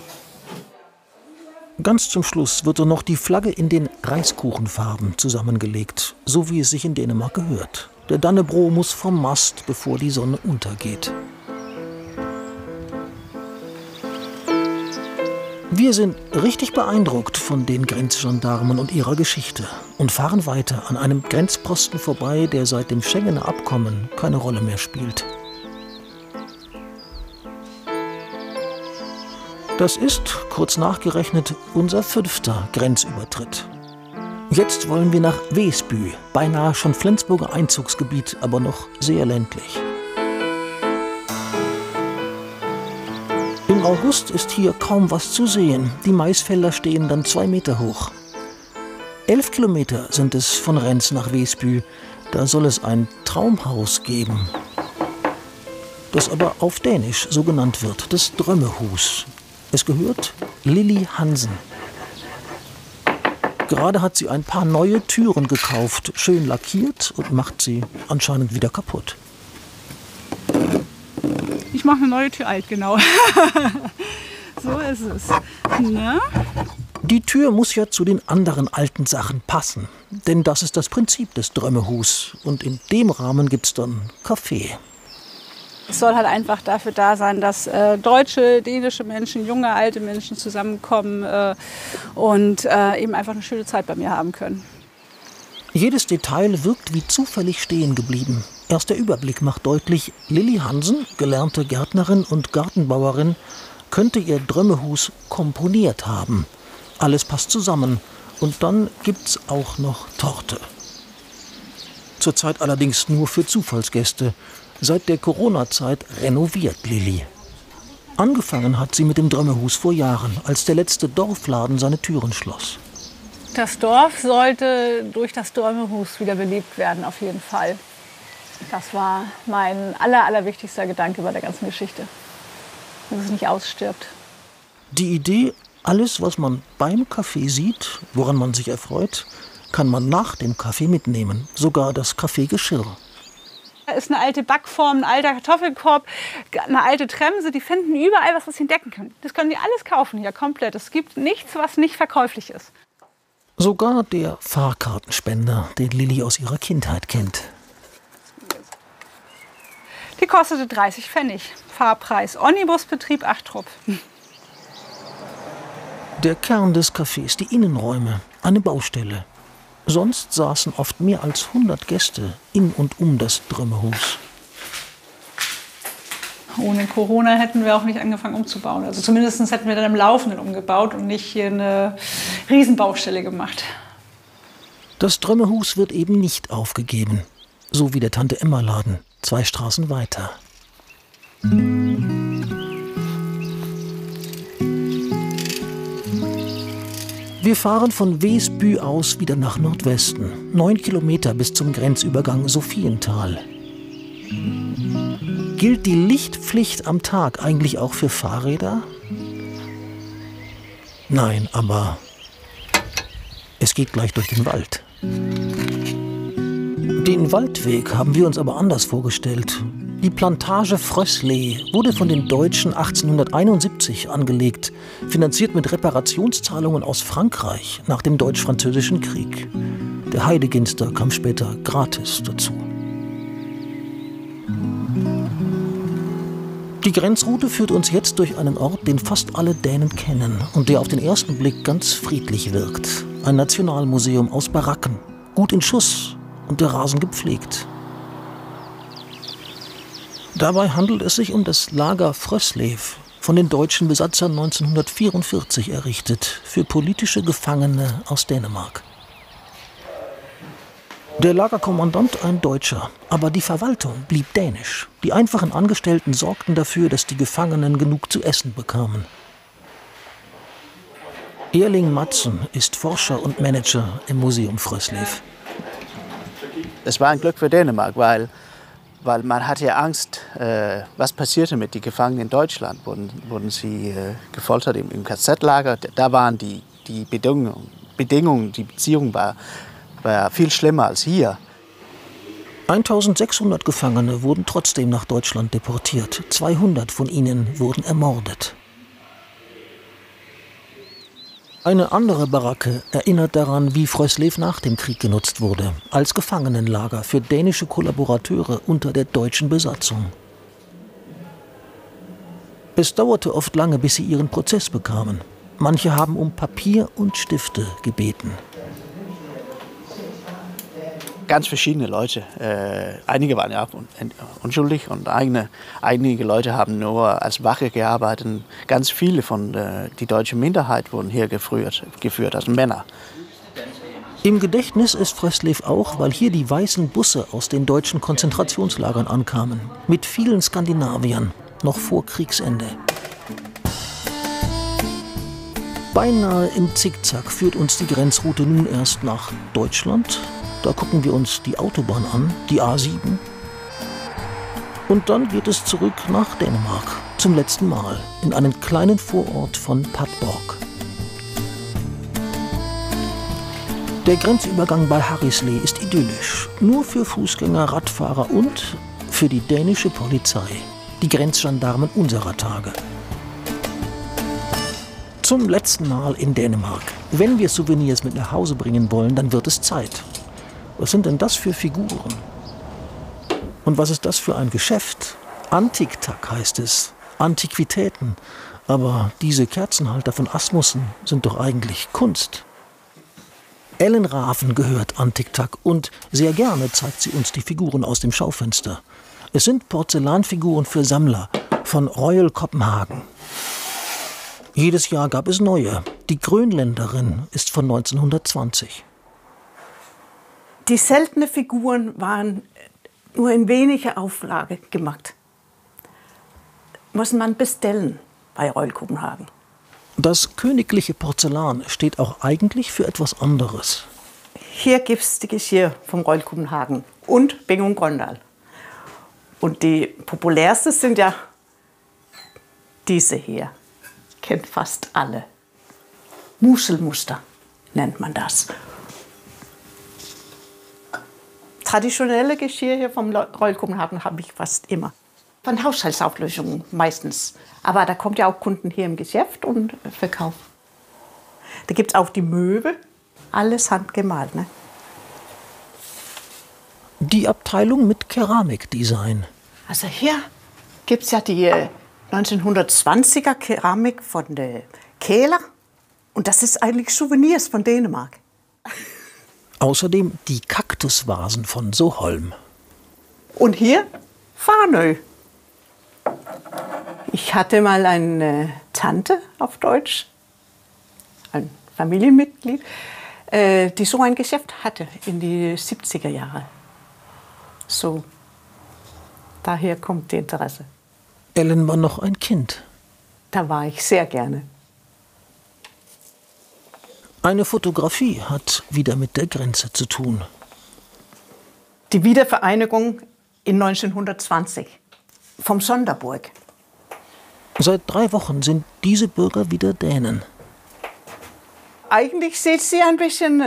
Ganz zum Schluss wird dann noch die Flagge in den Reiskuchenfarben zusammengelegt, so wie es sich in Dänemark gehört. Der Dannebrog muss vom Mast, bevor die Sonne untergeht. Wir sind richtig beeindruckt von den Grenzgendarmen und ihrer Geschichte und fahren weiter an einem Grenzposten vorbei, der seit dem Schengener Abkommen keine Rolle mehr spielt. Das ist, kurz nachgerechnet, unser 5. Grenzübertritt. Jetzt wollen wir nach Väsby, beinahe schon Flensburger Einzugsgebiet, aber noch sehr ländlich. Im August ist hier kaum was zu sehen. Die Maisfelder stehen dann 2 Meter hoch. 11 Kilometer sind es von Renz nach Väsby. Da soll es ein Traumhaus geben, das aber auf Dänisch so genannt wird, das Drømmehus. Es gehört Lilly Hansen. Gerade hat sie ein paar neue Türen gekauft, schön lackiert und macht sie anscheinend wieder kaputt.
Ich mache eine neue Tür alt, genau. So ist es. Na?
Die Tür muss ja zu den anderen alten Sachen passen. Denn das ist das Prinzip des Drømmehus. Und in dem Rahmen gibt es dann Kaffee.
Es soll halt einfach dafür da sein, dass deutsche, dänische Menschen, junge, alte Menschen zusammenkommen und eben einfach eine schöne Zeit bei mir haben können.
Jedes Detail wirkt wie zufällig stehen geblieben. Erst der Überblick macht deutlich, Lilly Hansen, gelernte Gärtnerin und Gartenbauerin, könnte ihr Drømmehus komponiert haben. Alles passt zusammen. Und dann gibt's auch noch Torte. Zurzeit allerdings nur für Zufallsgäste. Seit der Corona-Zeit renoviert Lilly. Angefangen hat sie mit dem Drömmerhus vor Jahren, als der letzte Dorfladen seine Türen schloss.
Das Dorf sollte durch das Drömmerhus wieder belebt werden, auf jeden Fall. Das war mein allerwichtigster Gedanke bei der ganzen Geschichte. Dass es nicht ausstirbt.
Die Idee, alles, was man beim Kaffee sieht, woran man sich erfreut, kann man nach dem Kaffee mitnehmen. Sogar das Kaffeegeschirr.
Da ist eine alte Backform, ein alter Kartoffelkorb, eine alte Tremse. Die finden überall was sie entdecken können. Das können die alles kaufen hier, komplett. Es gibt nichts, was nicht verkäuflich ist.
Sogar der Fahrkartenspender, den Lilly aus ihrer Kindheit kennt.
Die kostete 30 Pfennig. Fahrpreis. Omnibusbetrieb 8 Trupp.
Der Kern des Cafés, die Innenräume, eine Baustelle. Sonst saßen oft mehr als 100 Gäste in und um das Drömmerhus.
Ohne Corona hätten wir auch nicht angefangen umzubauen. Also zumindest hätten wir dann im Laufenden umgebaut und nicht hier eine Riesenbaustelle gemacht.
Das Drömmerhus wird eben nicht aufgegeben. So wie der Tante-Emma-Laden, 2 Straßen weiter. Wir fahren von Wesbü aus wieder nach Nordwesten. 9 Kilometer bis zum Grenzübergang Sophiental. Gilt die Lichtpflicht am Tag eigentlich auch für Fahrräder? Nein, aber es geht gleich durch den Wald. Den Waldweg haben wir uns aber anders vorgestellt. Die Plantage Fröslee wurde von den Deutschen 1871 angelegt, finanziert mit Reparationszahlungen aus Frankreich nach dem Deutsch-Französischen Krieg. Der Heideginster kam später gratis dazu. Die Grenzroute führt uns jetzt durch einen Ort, den fast alle Dänen kennen und der auf den ersten Blick ganz friedlich wirkt. Ein Nationalmuseum aus Baracken, gut in Schuss und der Rasen gepflegt. Dabei handelt es sich um das Lager Fröslev, von den deutschen Besatzern 1944 errichtet, für politische Gefangene aus Dänemark. Der Lagerkommandant ein Deutscher, aber die Verwaltung blieb dänisch. Die einfachen Angestellten sorgten dafür, dass die Gefangenen genug zu essen bekamen. Erling Madsen ist Forscher und Manager im Museum Fröslev.
Es war ein Glück für Dänemark, weil man hatte Angst, was passierte mit den Gefangenen in Deutschland. Wurden sie gefoltert im KZ-Lager? Da waren die Bedingungen, die Beziehung war viel schlimmer als hier.
1600 Gefangene wurden trotzdem nach Deutschland deportiert. 200 von ihnen wurden ermordet. Eine andere Baracke erinnert daran, wie Fröslev nach dem Krieg genutzt wurde, als Gefangenenlager für dänische Kollaborateure unter der deutschen Besatzung. Es dauerte oft lange, bis sie ihren Prozess bekamen. Manche haben um Papier und Stifte gebeten.
Ganz verschiedene Leute. Einige waren ja unschuldig und einige Leute haben nur als Wache gearbeitet. Ganz viele von die deutsche Minderheit wurden hier geführt, also Männer.
Im Gedächtnis ist Fröslev auch, weil hier die weißen Busse aus den deutschen Konzentrationslagern ankamen. Mit vielen Skandinaviern, noch vor Kriegsende. Beinahe im Zickzack führt uns die Grenzroute nun erst nach Deutschland. Da gucken wir uns die Autobahn an, die A7. Und dann geht es zurück nach Dänemark, zum letzten Mal, in einen kleinen Vorort von Padborg. Der Grenzübergang bei Harrisley ist idyllisch, nur für Fußgänger, Radfahrer und für die dänische Polizei, die Grenzgendarmen unserer Tage. Zum letzten Mal in Dänemark. Wenn wir Souvenirs mit nach Hause bringen wollen, dann wird es Zeit. Was sind denn das für Figuren? Und was ist das für ein Geschäft? Antiktak heißt es. Antiquitäten. Aber diese Kerzenhalter von Asmussen sind doch eigentlich Kunst. Ellen Raven gehört Antiktak und sehr gerne zeigt sie uns die Figuren aus dem Schaufenster. Es sind Porzellanfiguren für Sammler von Royal Kopenhagen. Jedes Jahr gab es neue. Die Grönländerin ist von 1920.
Die seltenen Figuren waren nur in weniger Auflage gemacht. Muss man bestellen bei Royal Copenhagen.
Das königliche Porzellan steht auch eigentlich für etwas anderes.
Hier gibt es die Geschirr vom Royal Copenhagen und Bing & Grøndal. Und die populärsten sind ja diese hier. Kennt fast alle. Muselmuster nennt man das. Traditionelle Geschirr hier vom Royal Copenhagen habe ich fast immer. Von Haushaltsauflösungen meistens. Aber da kommt ja auch Kunden hier im Geschäft und verkaufen. Da gibt es auch die Möbel. Alles handgemalt. Ne?
Die Abteilung mit Keramikdesign.
Also hier gibt es ja die 1920er Keramik von der Kehler. Und das ist eigentlich Souvenirs von Dänemark.
Außerdem die Kaktusvasen von Soholm.
Und hier Farnö. Ich hatte mal eine Tante auf Deutsch, ein Familienmitglied, die so ein Geschäft hatte in die 70er Jahre. So, daher kommt die Interesse.
Ellen war noch ein Kind.
Da war ich sehr gerne.
Eine Fotografie hat wieder mit der Grenze zu tun.
Die Wiedervereinigung in 1920 vom Sonderburg.
Seit 3 Wochen sind diese Bürger wieder Dänen.
Eigentlich sieht sie ein bisschen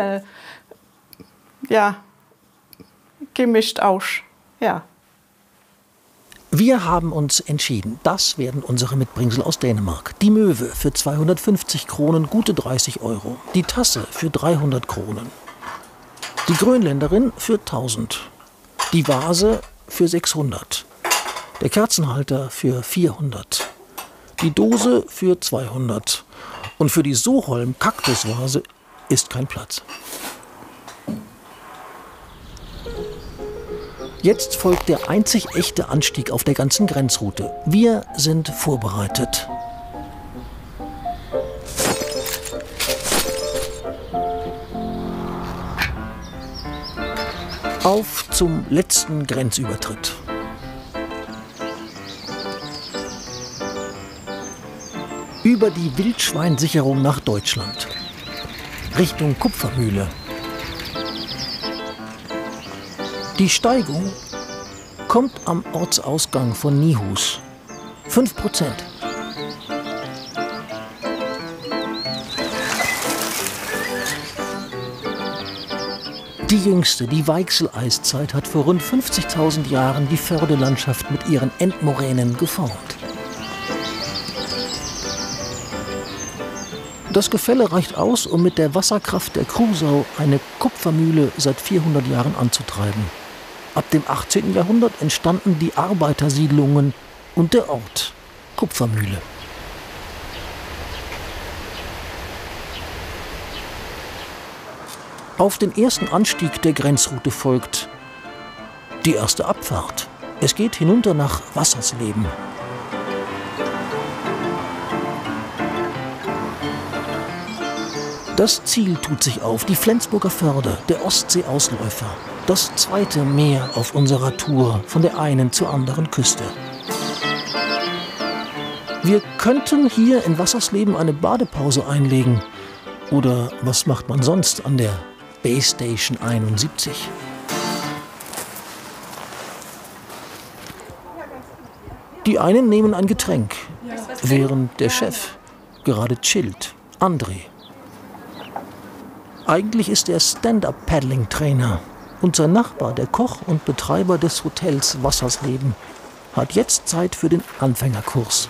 gemischt aus. Ja.
Wir haben uns entschieden, das werden unsere Mitbringsel aus Dänemark. Die Möwe für 250 Kronen, gute 30 Euro. Die Tasse für 300 Kronen. Die Grönländerin für 1000. Die Vase für 600. Der Kerzenhalter für 400. Die Dose für 200. Und für die Soholm Kaktusvase ist kein Platz. Jetzt folgt der einzig echte Anstieg auf der ganzen Grenzroute. Wir sind vorbereitet. Auf zum letzten Grenzübertritt. Über die Wildschweinsicherung nach Deutschland. Richtung Kupfermühle. Die Steigung kommt am Ortsausgang von Nihus. 5%. Die jüngste, die Weichsel-Eiszeit, hat vor rund 50.000 Jahren die Fördelandschaft mit ihren Endmoränen geformt. Das Gefälle reicht aus, um mit der Wasserkraft der Krusau eine Kupfermühle seit 400 Jahren anzutreiben. Ab dem 18. Jahrhundert entstanden die Arbeitersiedlungen und der Ort Kupfermühle. Auf den ersten Anstieg der Grenzroute folgt die erste Abfahrt. Es geht hinunter nach Wassersleben. Das Ziel tut sich auf, die Flensburger Förde, der Ostseeausläufer. Das zweite Meer auf unserer Tour von der einen zur anderen Küste. Wir könnten hier in Wassersleben eine Badepause einlegen. Oder was macht man sonst an der Base Station 71? Die einen nehmen ein Getränk, während der Chef gerade chillt. André. Eigentlich ist er Stand-Up-Paddling-Trainer. Und sein Nachbar, der Koch und Betreiber des Hotels Wassersleben, hat jetzt Zeit für den Anfängerkurs.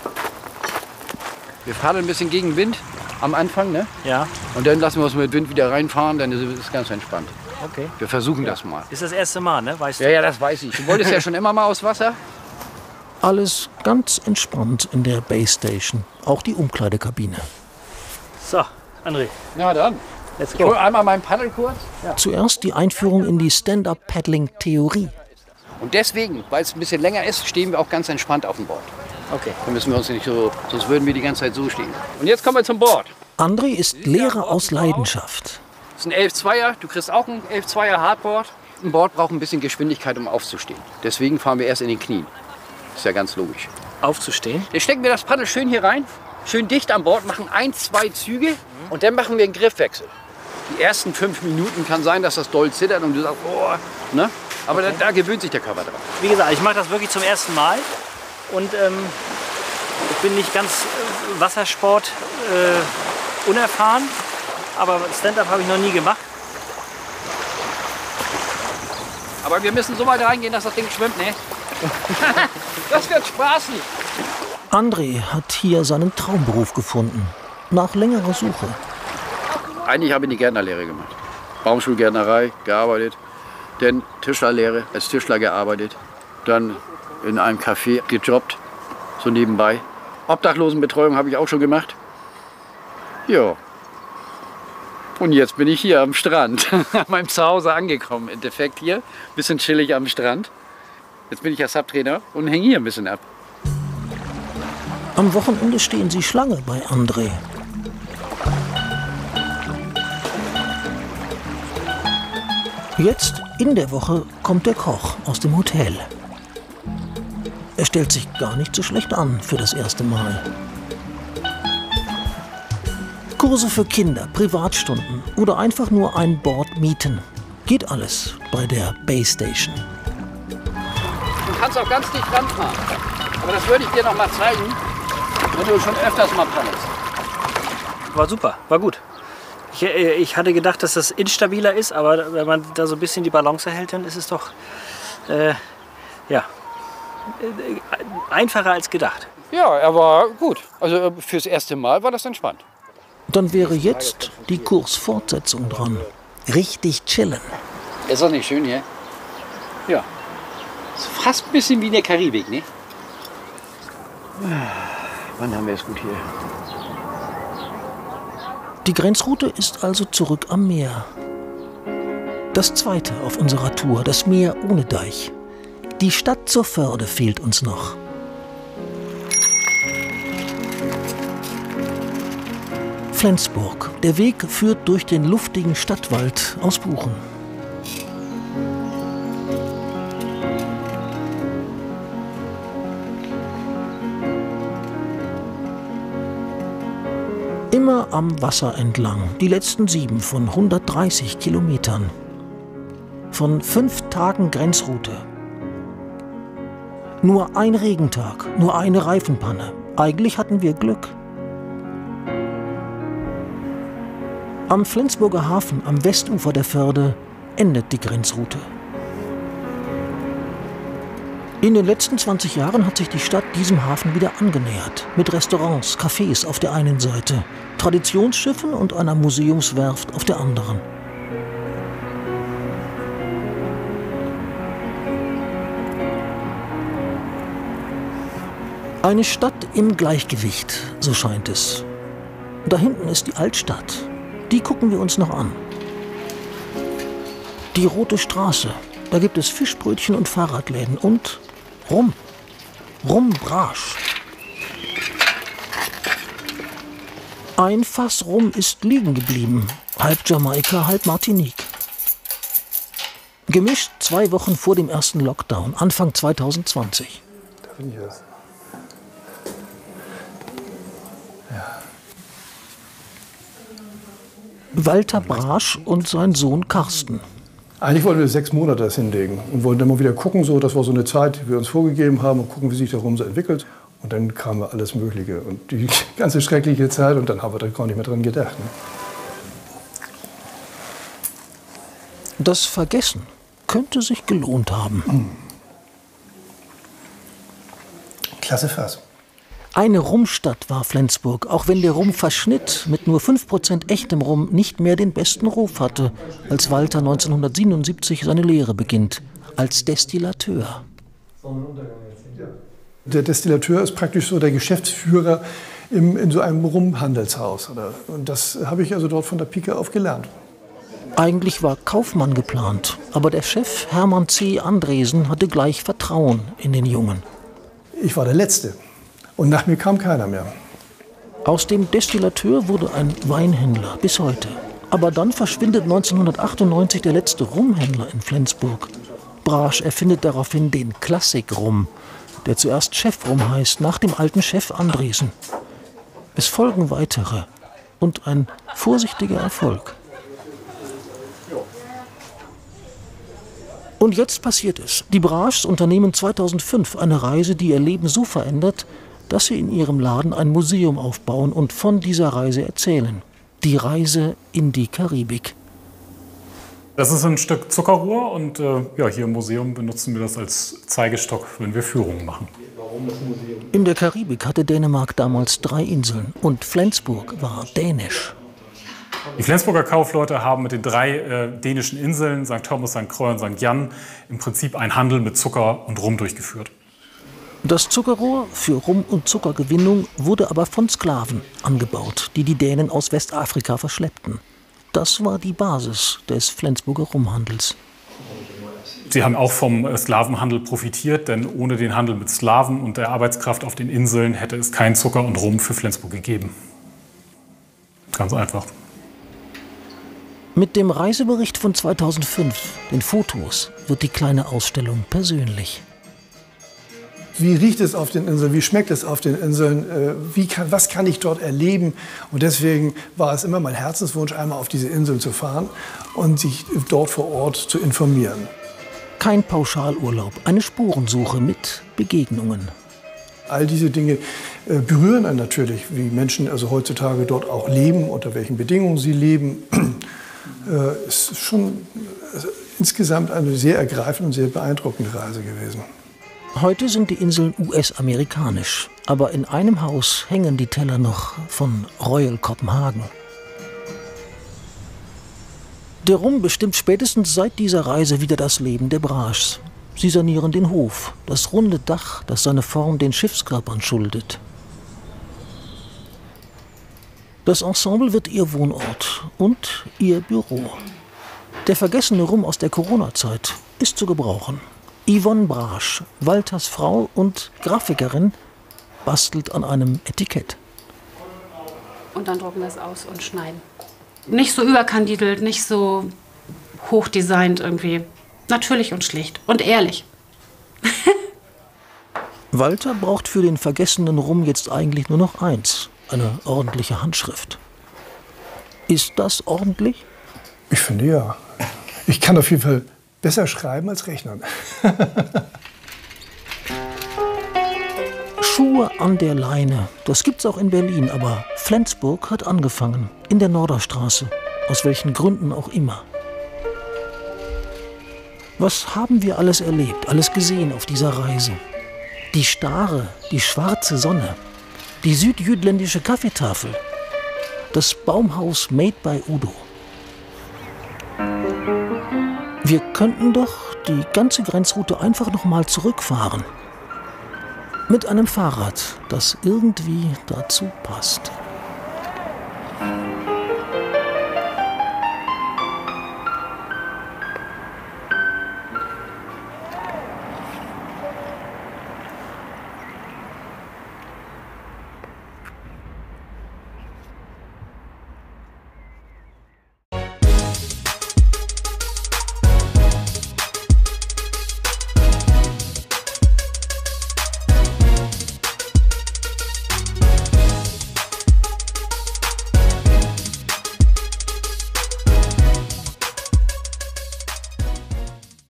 Wir paddeln ein bisschen gegen Wind am Anfang, ne?
Ja.
Und dann lassen wir uns mit Wind wieder reinfahren, dann ist es ganz entspannt.
Okay.
Wir versuchen das mal.
Ist das erste Mal, ne? Weißt du?
Ja, das weiß ich. Du wolltest ja schon immer mal aus Wasser.
Alles ganz entspannt in der Base Station, auch die Umkleidekabine.
So, André.
Na dann.
Let's
Ich
go.
hol einmal meinen Paddel kurz. Ja.
Zuerst die Einführung in die Stand-Up-Paddling-Theorie.
Und deswegen, weil es ein bisschen länger ist, stehen wir auch ganz entspannt auf dem Board.
Okay.
Dann müssen wir uns nicht so, sonst würden wir die ganze Zeit so stehen. Und jetzt kommen wir zum Board.
André ist Lehrer aus Leidenschaft.
Das ist ein 11-2er, du kriegst auch ein 11-2er Hardboard. Ein Board braucht ein bisschen Geschwindigkeit, um aufzustehen. Deswegen fahren wir erst in den Knien. Ist ja ganz logisch.
Aufzustehen?
Jetzt stecken wir das Paddel schön hier rein, schön dicht an Bord, machen 1, 2 Züge und dann machen wir einen Griffwechsel. Die ersten 5 Minuten kann sein, dass das doll zittert und du sagst, oh, ne? Aber
Okay.
da gewöhnt sich der Körper dran.
Wie gesagt, ich mache das wirklich zum ersten Mal und ich bin nicht ganz Wassersport unerfahren, aber Stand-up habe ich noch nie gemacht.
Aber wir müssen so weit reingehen, dass das Ding schwimmt, ne? Das wird spaßig.
André hat hier seinen Traumberuf gefunden. Nach längerer Suche.
Eigentlich habe ich eine Gärtnerlehre gemacht. Baumschulgärtnerei gearbeitet, dann Tischlerlehre, als Tischler gearbeitet, dann in einem Café gejobbt, so nebenbei. Obdachlosenbetreuung habe ich auch schon gemacht. Ja. Und jetzt bin ich hier am Strand, an meinem Zuhause angekommen. Im Endeffekt hier, bisschen chillig am Strand. Jetzt bin ich ja Subtrainer und hänge hier ein bisschen ab.
Am Wochenende stehen sie Schlange bei André. Jetzt, in der Woche, kommt der Koch aus dem Hotel. Er stellt sich gar nicht so schlecht an für das erste Mal. Kurse für Kinder, Privatstunden oder einfach nur ein Board mieten. Geht alles bei der Bay Station.
Du kannst auch ganz dicht ranfahren. Aber das würde ich dir noch mal zeigen, wenn du schon öfters mal paddelst.
War super, war gut. Ich hatte gedacht, dass das instabiler ist, aber wenn man da so ein bisschen die Balance erhält, dann ist es doch einfacher als gedacht.
Ja, er war gut. Also fürs erste Mal war das entspannt.
Dann wäre jetzt die Kursfortsetzung dran. Richtig chillen.
Ist das nicht schön hier? Ja. Ist fast ein bisschen wie in der Karibik, ne? Wann haben wir es gut hier?
Die Grenzroute ist also zurück am Meer. Das zweite auf unserer Tour, das Meer ohne Deich. Die Stadt zur Förde fehlt uns noch. Flensburg. Der Weg führt durch den luftigen Stadtwald aus Buchen. Immer am Wasser entlang, die letzten 7 von 130 Kilometern. Von 5 Tagen Grenzroute. Nur ein Regentag, nur eine Reifenpanne. Eigentlich hatten wir Glück. Am Flensburger Hafen, am Westufer der Förde, endet die Grenzroute. In den letzten 20 Jahren hat sich die Stadt diesem Hafen wieder angenähert. Mit Restaurants, Cafés auf der einen Seite, Traditionsschiffen und einer Museumswerft auf der anderen. Eine Stadt im Gleichgewicht, so scheint es. Da hinten ist die Altstadt. Die gucken wir uns noch an. Die Rote Straße. Da gibt es Fischbrötchen und Fahrradläden und Rum. Rum Brasch. Ein Fass Rum ist liegen geblieben. Halb Jamaika, halb Martinique. Gemischt 2 Wochen vor dem ersten Lockdown, Anfang 2020.
Da bin ich das.
Walter Brasch und sein Sohn Carsten.
Eigentlich wollten wir 6 Monate das hinlegen und wollten dann mal wieder gucken, so, das war so eine Zeit, die wir uns vorgegeben haben und gucken, wie sich der Rum so entwickelt. Und dann kam alles Mögliche und die ganze schreckliche Zeit und dann haben wir da gar nicht mehr dran gedacht. Ne?
Das Vergessen könnte sich gelohnt haben.
Klasse Fass.
Eine Rumstadt war Flensburg, auch wenn der Rumverschnitt mit nur 5% echtem Rum nicht mehr den besten Ruf hatte, als Walter 1977 seine Lehre beginnt, als Destillateur.
Der Destillateur ist praktisch so der Geschäftsführer in so einem Rumhandelshaus. Und das habe ich also dort von der Pike auf gelernt.
Eigentlich war Kaufmann geplant, aber der Chef Hermann C. Andresen hatte gleich Vertrauen in den Jungen.
Ich war der Letzte. Und nach mir kam keiner mehr.
Aus dem Destillateur wurde ein Weinhändler bis heute. Aber dann verschwindet 1998 der letzte Rumhändler in Flensburg. Brasch erfindet daraufhin den Klassik-Rum, der zuerst Chef-Rum heißt, nach dem alten Chef Andresen. Es folgen weitere und ein vorsichtiger Erfolg. Und jetzt passiert es. Die Braschs unternehmen 2005 eine Reise, die ihr Leben so verändert, dass sie in ihrem Laden ein Museum aufbauen und von dieser Reise erzählen. Die Reise in die Karibik.
Das ist ein Stück Zuckerrohr und hier im Museum benutzen wir das als Zeigestock, wenn wir Führungen machen.
In der Karibik hatte Dänemark damals 3 Inseln und Flensburg war dänisch.
Die Flensburger Kaufleute haben mit den 3 dänischen Inseln, St. Thomas, St. Croix und St. Jan, im Prinzip einen Handel mit Zucker und Rum durchgeführt.
Das Zuckerrohr für Rum- und Zuckergewinnung wurde aber von Sklaven angebaut, die die Dänen aus Westafrika verschleppten. Das war die Basis des Flensburger Rumhandels.
Sie haben auch vom Sklavenhandel profitiert, denn ohne den Handel mit Sklaven und der Arbeitskraft auf den Inseln hätte es keinen Zucker und Rum für Flensburg gegeben. Ganz einfach.
Mit dem Reisebericht von 2005, den Fotos, wird die kleine Ausstellung persönlich.
Wie riecht es auf den Inseln? Wie schmeckt es auf den Inseln? Was kann ich dort erleben? Und deswegen war es immer mein Herzenswunsch, einmal auf diese Inseln zu fahren und sich dort vor Ort zu informieren.
Kein Pauschalurlaub, eine Spurensuche mit Begegnungen.
All diese Dinge berühren einen natürlich, wie Menschen also heutzutage dort auch leben, unter welchen Bedingungen sie leben. Es ist schon insgesamt eine sehr ergreifende und sehr beeindruckende Reise gewesen.
Heute sind die Inseln US-amerikanisch, aber in einem Haus hängen die Teller noch von Royal Kopenhagen. Der Rum bestimmt spätestens seit dieser Reise wieder das Leben der Braschs. Sie sanieren den Hof, das runde Dach, das seine Form den Schiffskörpern schuldet. Das Ensemble wird ihr Wohnort und ihr Büro. Der vergessene Rum aus der Corona-Zeit ist zu gebrauchen. Yvonne Brasch, Walters Frau und Grafikerin, bastelt an einem Etikett.
Und dann drucken wir es aus und schneiden. Nicht so überkandidelt, nicht so hochdesignt irgendwie. Natürlich und schlicht und ehrlich.
Walter braucht für den vergessenen Rum jetzt eigentlich nur noch eins: eine ordentliche Handschrift. Ist das ordentlich?
Ich finde ja. Ich kann auf jeden Fall besser schreiben als rechnen.
Schuhe an der Leine, das gibt's auch in Berlin, aber Flensburg hat angefangen, in der Norderstraße, aus welchen Gründen auch immer. Was haben wir alles erlebt, alles gesehen auf dieser Reise? Die starre, die schwarze Sonne, die südjütländische Kaffeetafel, das Baumhaus Made by Udo. Wir könnten doch die ganze Grenzroute einfach noch mal zurückfahren. Mit einem Fahrrad, das irgendwie dazu passt.